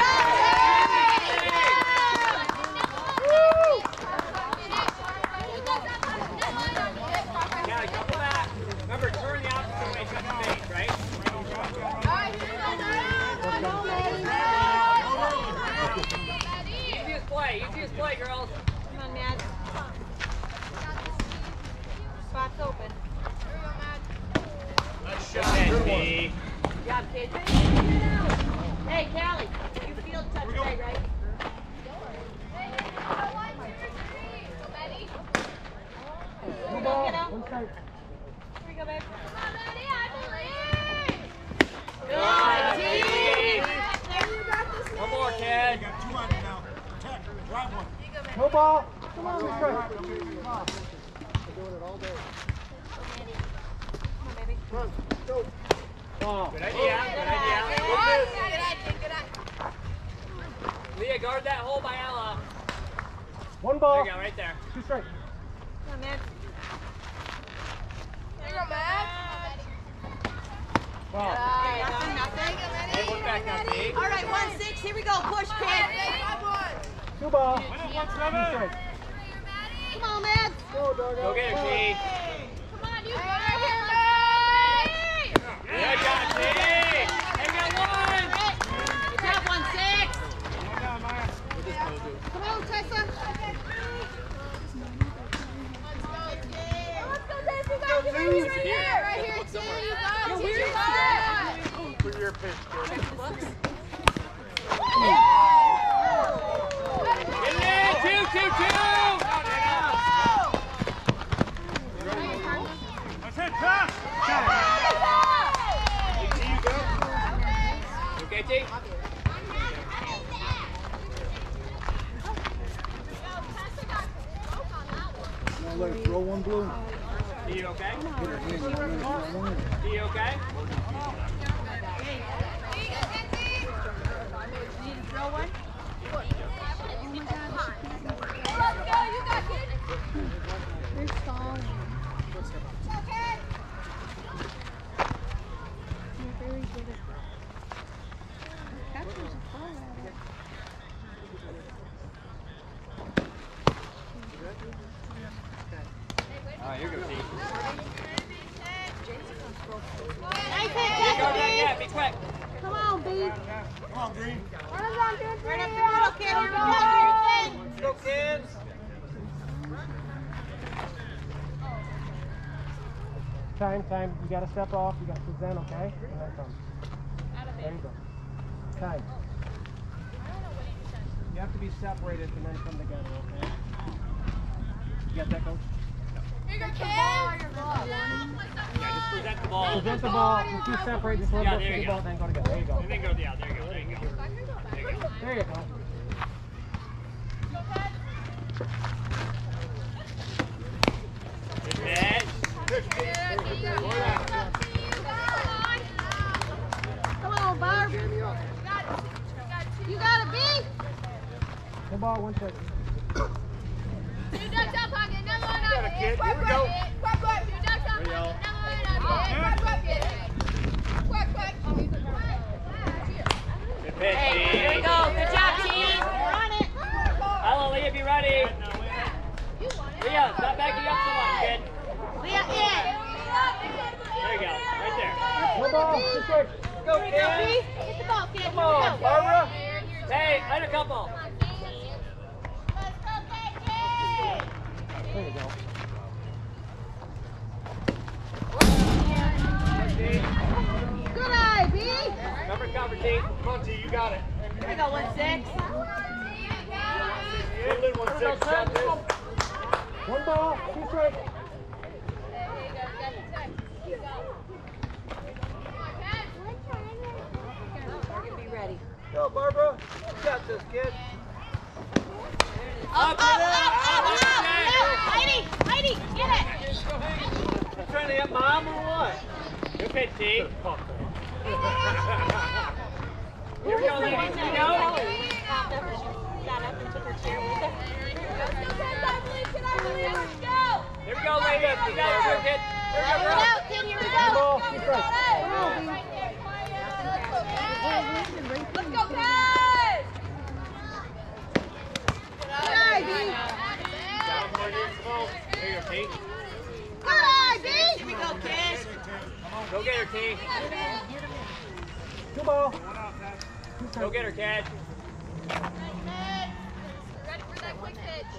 Speaker 2: Callie, couple back. Remember, turn the opposite way to the face, right? Easiest play, girls.
Speaker 6: Come on, Matt. Spot's open.
Speaker 5: Nice
Speaker 2: Good
Speaker 5: shot.
Speaker 2: pitch,
Speaker 5: Good
Speaker 2: B.
Speaker 5: one.
Speaker 6: Good job, kid. Hey, Callie. You field touch right, right?
Speaker 3: Blue ball.
Speaker 6: Get out.
Speaker 3: One side.
Speaker 6: Here we go, babe.
Speaker 2: Good,
Speaker 6: Good,
Speaker 2: team. One more, kid.
Speaker 5: Got two on you now. Attack. Drive one.
Speaker 3: No ball. Come on, let's go.
Speaker 6: Come on, baby.
Speaker 3: Ball.
Speaker 2: Good idea. Leah, guard that hole by Ella.
Speaker 3: One
Speaker 2: There
Speaker 3: ball.
Speaker 2: you go, right there.
Speaker 3: Two straight.
Speaker 6: Come on, Matt.
Speaker 3: Ball.
Speaker 6: Nothing.
Speaker 2: Hey, look back now, B.
Speaker 6: All right, 1-6. Here we go. Push, kid.
Speaker 3: Two ball. Two
Speaker 5: Win it,
Speaker 3: straight.
Speaker 6: Come on, Matt.
Speaker 3: Go, doggo.
Speaker 2: Go get her, T.
Speaker 7: Come on, you got it.
Speaker 5: pitch, kid.
Speaker 2: Check the books.
Speaker 1: Get it in! 2, 2, 2!
Speaker 5: That's it, pass! T, you go.
Speaker 1: Okay, T?
Speaker 4: Let her throw one blue.
Speaker 1: Are you okay?
Speaker 4: Get her hand.
Speaker 1: Are you okay?
Speaker 2: Need to throw one?
Speaker 7: Let's go, you got it.
Speaker 10: They're stalling. They're very good at that. Catcher's a pro at it.
Speaker 1: Alright, you're good, T.
Speaker 7: Nice hit,
Speaker 1: Go,
Speaker 7: Jesse.
Speaker 1: yeah, be quick.
Speaker 10: Come on, B.
Speaker 5: Come on, Green.
Speaker 7: Runners on 2, 3.
Speaker 2: Right up the middle, kid. Here we go.
Speaker 3: Let's go, kids.
Speaker 4: Time. You gotta step off. You gotta present, okay? And then come. There you go. Time. You have to be separated and then come together, okay? You got that, coach?
Speaker 7: Here you go, kids.
Speaker 1: Yeah, just present the ball.
Speaker 4: Present the ball. You keep separated. Just a little
Speaker 1: Yeah,
Speaker 4: bit
Speaker 1: there
Speaker 4: for
Speaker 1: you
Speaker 4: the
Speaker 1: go.
Speaker 4: ball, then go together. There you go.
Speaker 1: And then go, yeah, there you go, there you go. There you go.
Speaker 4: There you go.
Speaker 1: Good catch.
Speaker 10: Come on, Barb. You got it, B.
Speaker 4: The ball, 1 second.
Speaker 7: Two ducks out pocket, another one
Speaker 5: Got
Speaker 7: out
Speaker 5: it,
Speaker 7: there.
Speaker 5: kid. Here we go.
Speaker 7: Quack, quack. Two ducks out pocket, another one out there. Quack, quack. Quack, quack.
Speaker 1: Good pitch,
Speaker 2: Hey,
Speaker 1: T.
Speaker 2: here we go. Good job, team. We're on it.
Speaker 1: Hello, Leah, be ready. Leah, stop backing up so much, kid.
Speaker 2: Leah, in.
Speaker 1: There you go, right there.
Speaker 4: The ball, 2 6.
Speaker 3: Go,
Speaker 2: Here we go,
Speaker 3: kids.
Speaker 2: B. Hit the ball, kid.
Speaker 3: Come on,
Speaker 2: Here we go.
Speaker 3: Barbara.
Speaker 1: Hey, and a couple.
Speaker 4: There you go.
Speaker 10: Good eye, B.
Speaker 1: Cover, T.
Speaker 5: Come on, T, you got it.
Speaker 2: Here we go, 1-6.
Speaker 5: Fill in 1-6. Got this.
Speaker 4: 1 ball, 2 6.
Speaker 2: Be ready.
Speaker 3: Go, Barbara. You got this, kid.
Speaker 2: Up. Heidi, get it.
Speaker 3: You trying to hit mom or what?
Speaker 1: Good pitch, T. Here we go, ladies. Here we go.
Speaker 2: Got up and took her chair with her.
Speaker 1: Here we go, ladies. You got it, good kid. Here we go, girl.
Speaker 2: Kid, here we
Speaker 4: The
Speaker 2: go.
Speaker 4: ball, 2 6.
Speaker 7: Let's go, guys!
Speaker 10: Good eye, B.
Speaker 1: Here you go, T.
Speaker 10: Good eye, B.
Speaker 2: Here we go, kids.
Speaker 1: Go get her, T.
Speaker 4: 2 ball.
Speaker 1: Go get her, catch.
Speaker 7: Ready for that quick pitch.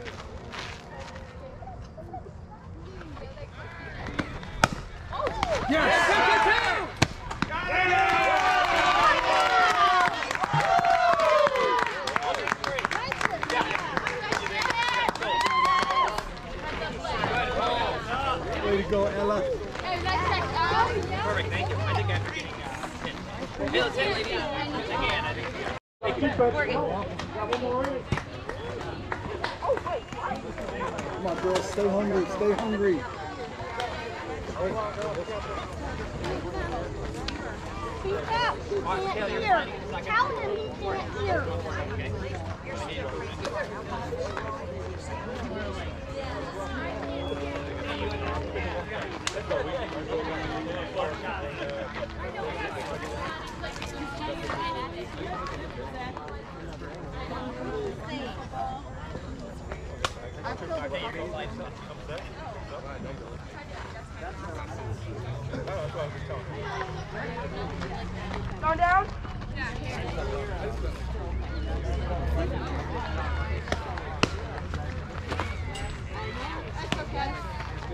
Speaker 4: Way to go, Ella.
Speaker 7: Hey, next check.
Speaker 1: Perfect, thank you. I think I'm forgetting hit. Hey, let's hit, ladies. Again, I think.
Speaker 4: Come on, girls. Stay hungry. Stay hungry.
Speaker 1: Watch, Taylor, you're finding it in a second.
Speaker 10: Tell him he can't hear.
Speaker 7: Going down?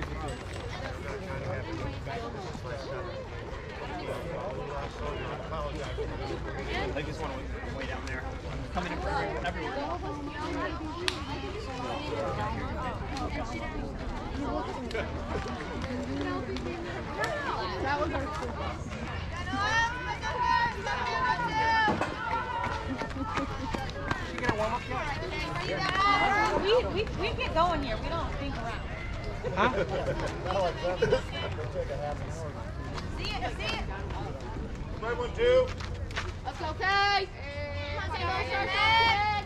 Speaker 5: College
Speaker 3: Like this one way down there. Coming in from everywhere.
Speaker 10: That was our
Speaker 6: We get going here. We don't think around.
Speaker 4: Huh?
Speaker 7: See it, see it.
Speaker 5: Right one, two.
Speaker 10: That's okay. Come on, Taylor, start it.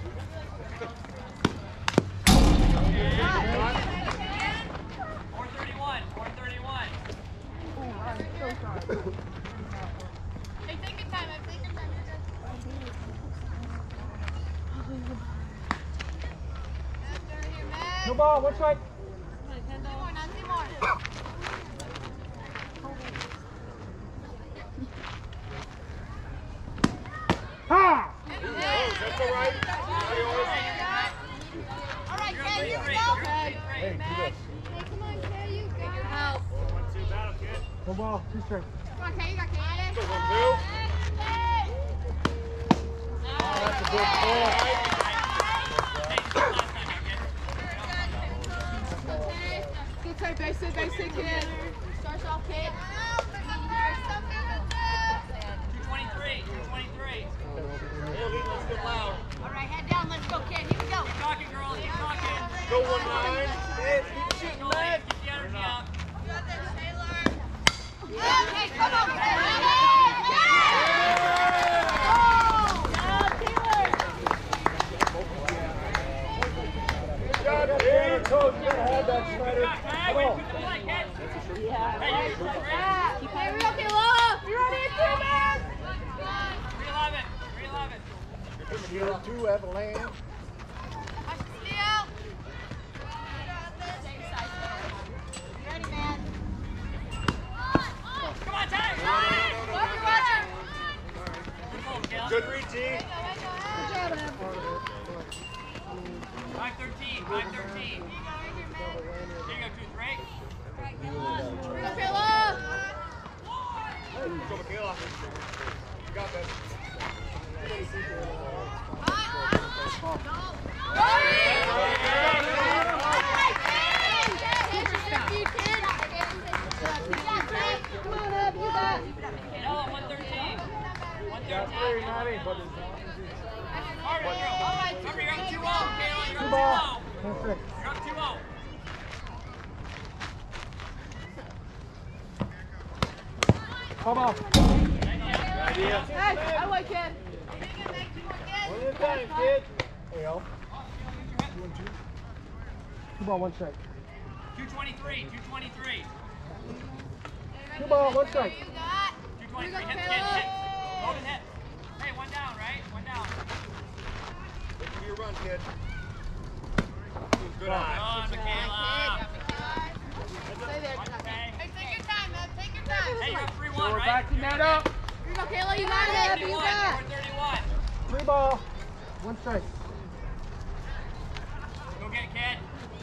Speaker 2: 431, 431.
Speaker 10: I'm so sorry.
Speaker 7: Hey, take your time, take your time.
Speaker 4: No ball, one strike. Ha!
Speaker 5: That's all right.
Speaker 7: All right, Kay, you go.
Speaker 10: Hey, come on, Kay, you go. Help.
Speaker 5: 1-2 battle, kid.
Speaker 4: No ball, two strike.
Speaker 10: Come on, Kay, you got Kay.
Speaker 5: Go 1-2.
Speaker 4: That's a good ball.
Speaker 10: Good try, basic, kid. Starts off, kid.
Speaker 2: 223, 223.
Speaker 5: Let's get loud.
Speaker 6: All right, head down. Let's go, kid. Here we go.
Speaker 2: Keep talking, girls. Keep talking.
Speaker 5: Go 1-9.
Speaker 2: Keep shooting, Leg. Keep the energy up.
Speaker 7: Okay, come on,
Speaker 4: Coach, you gotta have that Schneider.
Speaker 2: Hey,
Speaker 4: Come
Speaker 2: wait,
Speaker 4: on.
Speaker 2: put the play, kid.
Speaker 10: Yeah.
Speaker 2: Hey, you
Speaker 10: Hey, real Kayla. You're on it, too, man.
Speaker 2: 311, 311.
Speaker 5: Here, 2 Avalanche.
Speaker 7: Ready, man.
Speaker 2: Come on, Ty.
Speaker 5: Good read, T.
Speaker 2: 513, 513. There you go, 2-3.
Speaker 10: Real Kayla.
Speaker 5: Go, Michaela. You got this.
Speaker 10: Come on up, you got.
Speaker 2: Yellow, 113. 113. Harder, you're up. Remember, you're up 2-0, Kayla. You're
Speaker 4: Two
Speaker 2: up
Speaker 4: ball.
Speaker 2: 2-0.
Speaker 4: One strike.
Speaker 2: You're up 2-0.
Speaker 4: Ball ball.
Speaker 10: Hey, I like it.
Speaker 5: One at a time, kid.
Speaker 4: There you go. Two ball, one strike.
Speaker 2: 223, 223.
Speaker 4: Two ball, one strike.
Speaker 2: 223. Hit, hit, hit. Hold it, hit. Hey, one down, right? One down.
Speaker 5: Wait for your run, kid. Good
Speaker 2: Come
Speaker 5: eye.
Speaker 2: on, Michaela.
Speaker 10: Stay there.
Speaker 2: Okay.
Speaker 7: Hey, take your time, man. Take your time.
Speaker 2: Hey, you're up 3-1,
Speaker 4: So we're
Speaker 2: right?
Speaker 4: backing that up.
Speaker 10: Here you go, Kayla. You got it. You
Speaker 2: 431,
Speaker 10: got.
Speaker 2: 431.
Speaker 4: Three ball, one strike.
Speaker 2: Go get it, kid.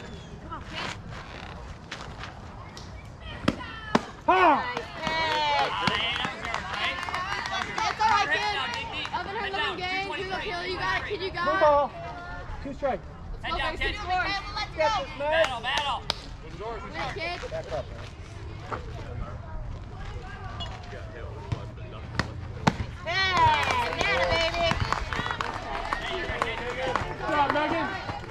Speaker 4: Ha!
Speaker 2: Hey, that was yours, right?
Speaker 10: That's all right,
Speaker 2: Head
Speaker 10: kid.
Speaker 2: down, dig deep.
Speaker 10: Other
Speaker 2: Head
Speaker 10: than
Speaker 2: down,
Speaker 10: living game, you go,
Speaker 2: 223,
Speaker 10: Kayla. You got it, kid. You
Speaker 4: Three
Speaker 10: got it.
Speaker 4: ball, two strike.
Speaker 2: Head down,
Speaker 10: Okay,
Speaker 2: kid.
Speaker 10: 6 scores.
Speaker 7: Let's go.
Speaker 2: Battle, battle.
Speaker 10: Win, kid.
Speaker 4: Back up, man.
Speaker 6: Hey, Nana, baby.
Speaker 2: Hey, you're right, kid.
Speaker 4: Good job, Megan.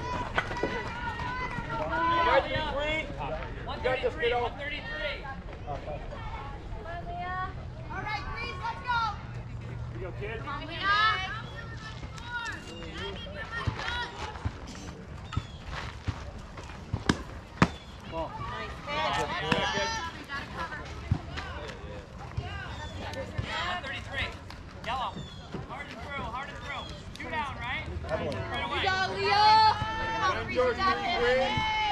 Speaker 2: Ready up.
Speaker 5: 133.
Speaker 2: 133, 133.
Speaker 7: All right, Grease, let's go.
Speaker 5: Here you go, kid.
Speaker 7: Come on, Leah.
Speaker 4: Ball.
Speaker 6: Nice
Speaker 5: Yeah,
Speaker 6: catch.
Speaker 5: kid.
Speaker 2: 133. Yellow. Hard and through, hard and through. 2 down, right? Right away.
Speaker 10: You got it, Leah.
Speaker 7: Come on, Grease, you
Speaker 5: George,
Speaker 7: got
Speaker 5: you
Speaker 7: this.
Speaker 5: win.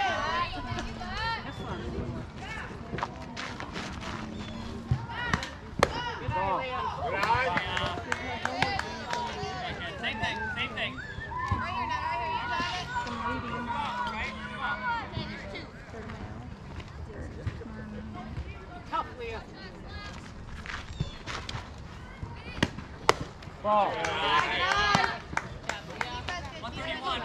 Speaker 4: Ball.
Speaker 5: Good eye.
Speaker 2: Same thing, same thing.
Speaker 7: Right here, Nana, right here. You got it.
Speaker 2: Right?
Speaker 7: Okay, there's 2.
Speaker 4: Ball.
Speaker 2: 131.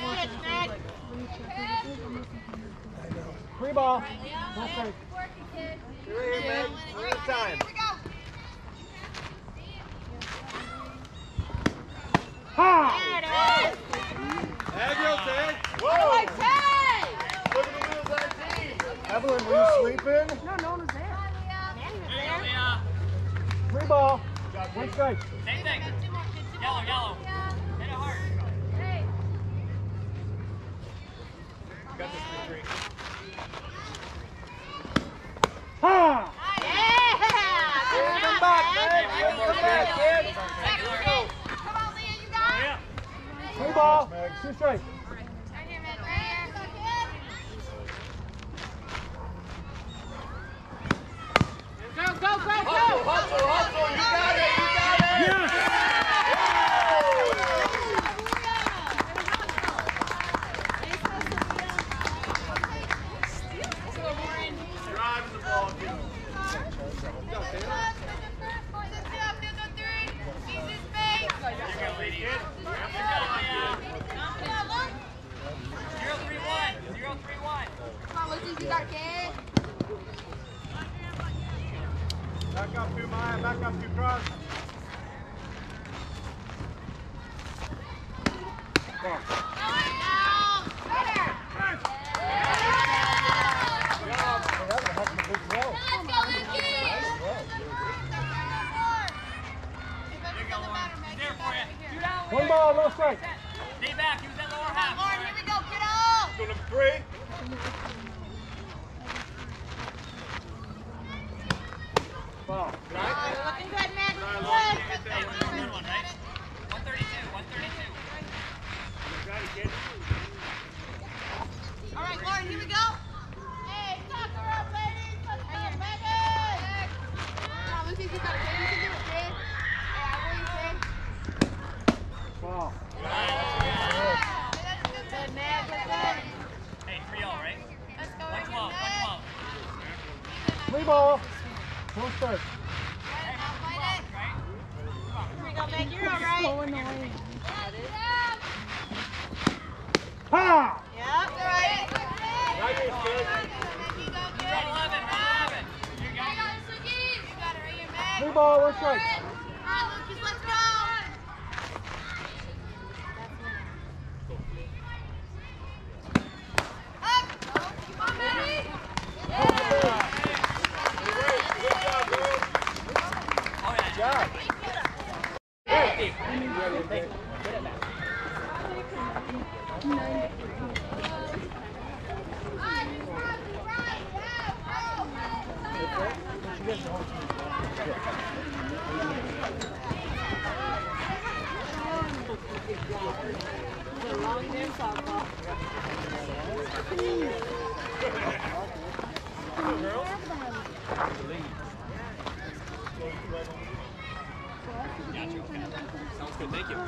Speaker 4: Free ball. No strike.
Speaker 3: You're right here, man. One at a time.
Speaker 4: Ha!
Speaker 2: There it is.
Speaker 3: Tag, yo, tag.
Speaker 7: Oh,
Speaker 3: Whoa!
Speaker 7: tag!
Speaker 3: Look at the wheels on team.
Speaker 5: Evelyn, were you sleeping?
Speaker 4: No, no one was there.
Speaker 2: Leah.
Speaker 4: Free ball. One strike.
Speaker 2: Same thing. Yellow, yellow. Hit it hard.
Speaker 3: Got this for free.
Speaker 4: Ha!
Speaker 2: Yeah!
Speaker 3: Come back, man. Come back, kid.
Speaker 7: Come on, Leah, you got it.
Speaker 4: Free ball. Two strikes.
Speaker 7: Right here, man. Right here.
Speaker 2: Go, go, go,
Speaker 3: Hustle,
Speaker 2: go!
Speaker 3: hustle, hustle. You got it. You got it.
Speaker 4: Yes!
Speaker 3: Driving the ball, kid. Back up to Maya, back up to Cross.
Speaker 4: One ball, no strike.
Speaker 2: Stay back, use that lower half.
Speaker 7: Lauren, here we go, kiddo!
Speaker 3: Go number 3.
Speaker 4: Ball.
Speaker 2: Looking good, man. Looking good. Hey, good one, right? 132, 132.
Speaker 3: Got it, kid.
Speaker 7: All right, Lauren, here we go. Hey, tuck her up, ladies. Let's go, baby. Come on, Lucy, you got it, kid. You can do it, kid. Hey, I will, you kid.
Speaker 4: Ball.
Speaker 7: Good, man. Good, good.
Speaker 2: Hey, 3-0, right?
Speaker 7: Let's go right here,
Speaker 2: 112,
Speaker 7: man.
Speaker 2: 112.
Speaker 4: Free ball. No strike.
Speaker 7: Right, I'll fight it.
Speaker 2: Right?
Speaker 7: Here we go, Meg. You're all right.
Speaker 4: Ha!
Speaker 7: Yep. All right.
Speaker 3: Right here, kid.
Speaker 7: Maggie, go, kid.
Speaker 2: 111, 111. Here you go.
Speaker 7: You got it right here, Meg.
Speaker 4: Free ball, one strike.
Speaker 7: Come on, Lucas, let's go. Up. Come on, Maggie.
Speaker 3: Good job, girl.
Speaker 2: Oh, yeah.
Speaker 3: Job.
Speaker 1: Sounds good, thank you.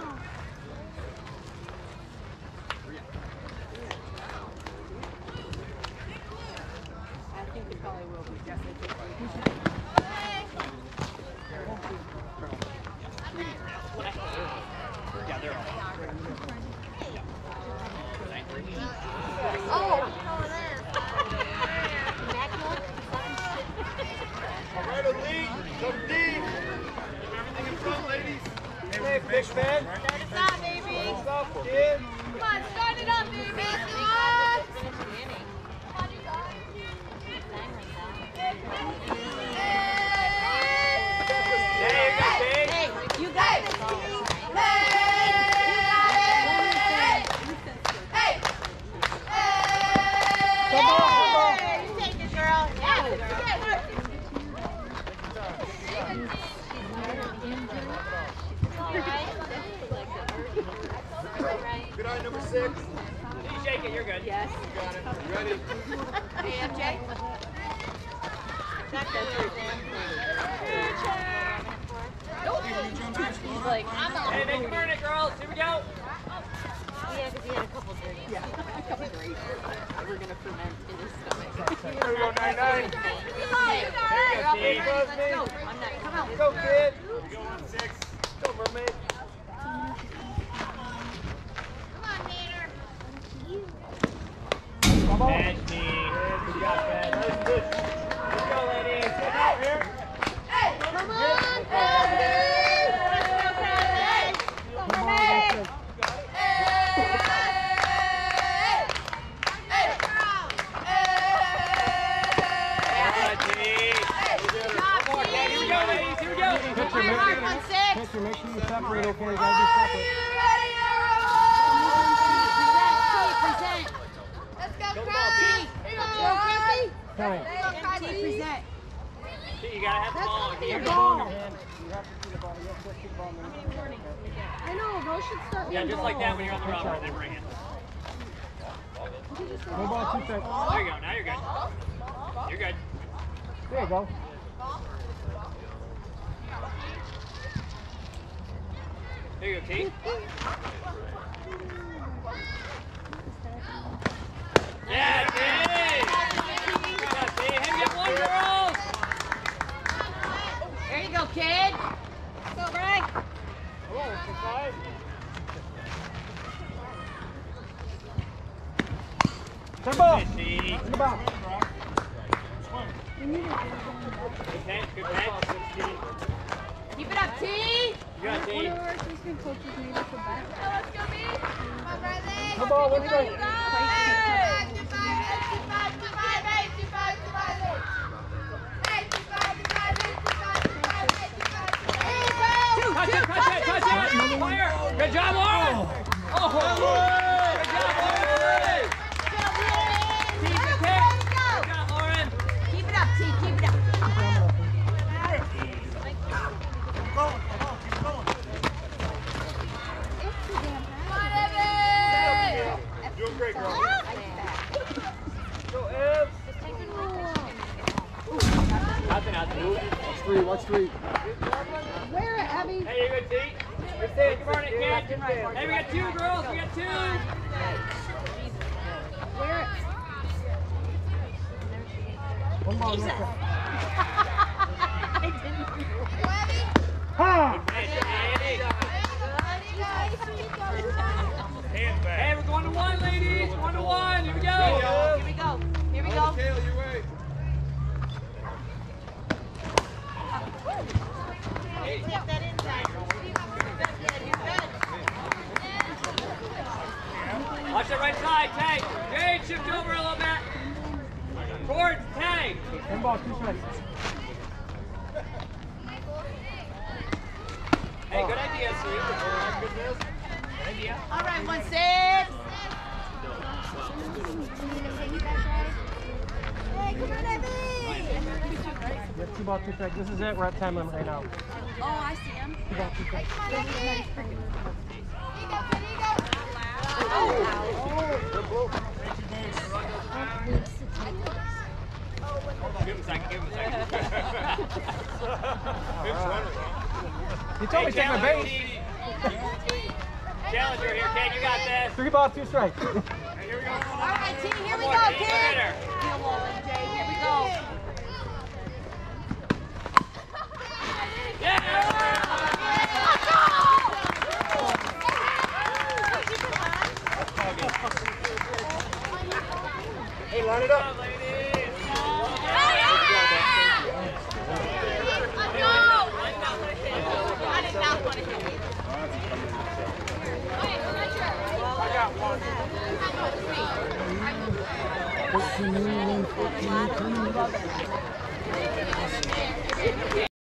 Speaker 1: Yeah, they're all.
Speaker 3: All right, elite. Come deep. Keep everything in front, ladies. Hey, big man.
Speaker 7: Start us out, baby.
Speaker 3: What's up, kid?
Speaker 7: Come on, start it up, baby. Come on.
Speaker 3: There you go, Dave.
Speaker 7: Hey, you got it. Hey.
Speaker 4: Come on, come on.
Speaker 7: You take it, girl. Yeah,
Speaker 3: Good eye, number 6.
Speaker 2: You shake it, you're good. Yes.
Speaker 3: You got it. You ready?
Speaker 7: Hey, MJ.
Speaker 2: Hey, make it burn it, girls. Here we go.
Speaker 6: Yeah, because he had a couple drinks. Yeah, a couple drinks. We're going to ferment in his stomach.
Speaker 3: Here we go, 9-9.
Speaker 7: Hey,
Speaker 3: There you go, Steve.
Speaker 6: Let's go. I'm not. Come on.
Speaker 3: Go, kid. You go on 6. Go, mermaid. Catch me. Good job, Fred. Let's go, ladies. Get out here.
Speaker 10: Come on,
Speaker 4: Pitcher, make sure you separate, okay? You gotta be separate.
Speaker 10: Let's go,
Speaker 3: Go,
Speaker 10: Kathy.
Speaker 4: Time.
Speaker 10: Present.
Speaker 3: You gotta have the ball.
Speaker 4: You have the ball in your hand. You have to see the ball. You have to keep the ball in your hand.
Speaker 10: I know, those should start.
Speaker 3: Yeah, just like that when you're on the rubber, they bring it.
Speaker 4: No ball, 2 seconds.
Speaker 3: There you go. Now you're good. You're good.
Speaker 4: There you go.
Speaker 3: There you go, T. Yeah, T! Yeah, T. Hey, get one, girls!
Speaker 2: There you go, kid.
Speaker 10: Go, Greg.
Speaker 4: Turn ball.
Speaker 3: Good, T.
Speaker 4: Turn the ball.
Speaker 3: Good catch, good catch.
Speaker 2: Keep it up, T.
Speaker 3: You got T.
Speaker 10: One of our assistant coaches made us a bet.
Speaker 7: Let's go, B. Come on, Bradley.
Speaker 4: Turn ball, what do you think?
Speaker 3: Touch it, touch it, touch it! Fire! Good job, Lauren! Oh, good job, Lauren! T, good kick! Good job, Lauren!
Speaker 2: Keep it up, T. Keep it up.
Speaker 5: Doing great, girl.
Speaker 3: Go, Ev! Nothing.
Speaker 4: Watch three.
Speaker 10: Wear it, Abby.
Speaker 3: Hey, you good, T? Good stand. Come on, kid. Hey, we got 2 girls. We got 2.
Speaker 10: Wear it.
Speaker 4: One ball, no second. Ha!
Speaker 5: Hands back.
Speaker 3: Hey, we're going to 1, ladies. 1 to 1. Here we go.
Speaker 2: Here we go. Here we go.
Speaker 5: Kale, your way.
Speaker 3: Watch the right side, Tay. Hey, shift over a little bit. Towards Tay.
Speaker 4: One ball, 2 strikes.
Speaker 3: Hey, good idea, Sweet. Good idea.
Speaker 2: All right, 1-6.
Speaker 10: Hey, come on, Abby.
Speaker 4: You have 2 ball, 2 strikes. This is it. We're at time limit right now.
Speaker 10: Oh, I see him.
Speaker 4: 2 ball, 2 strikes.
Speaker 3: Give him a second.
Speaker 4: You told me to take my base.
Speaker 3: Challenger here, kid. You got this.
Speaker 4: 3 ball, 2 strikes.
Speaker 2: All right, T. Here we
Speaker 3: Come
Speaker 2: go,
Speaker 3: on,
Speaker 2: kid.
Speaker 3: T. Go get her.
Speaker 2: Here we go.
Speaker 3: Yeah!
Speaker 5: Hey, line it up.
Speaker 2: I got one.
Speaker 4: 14, 14, 14.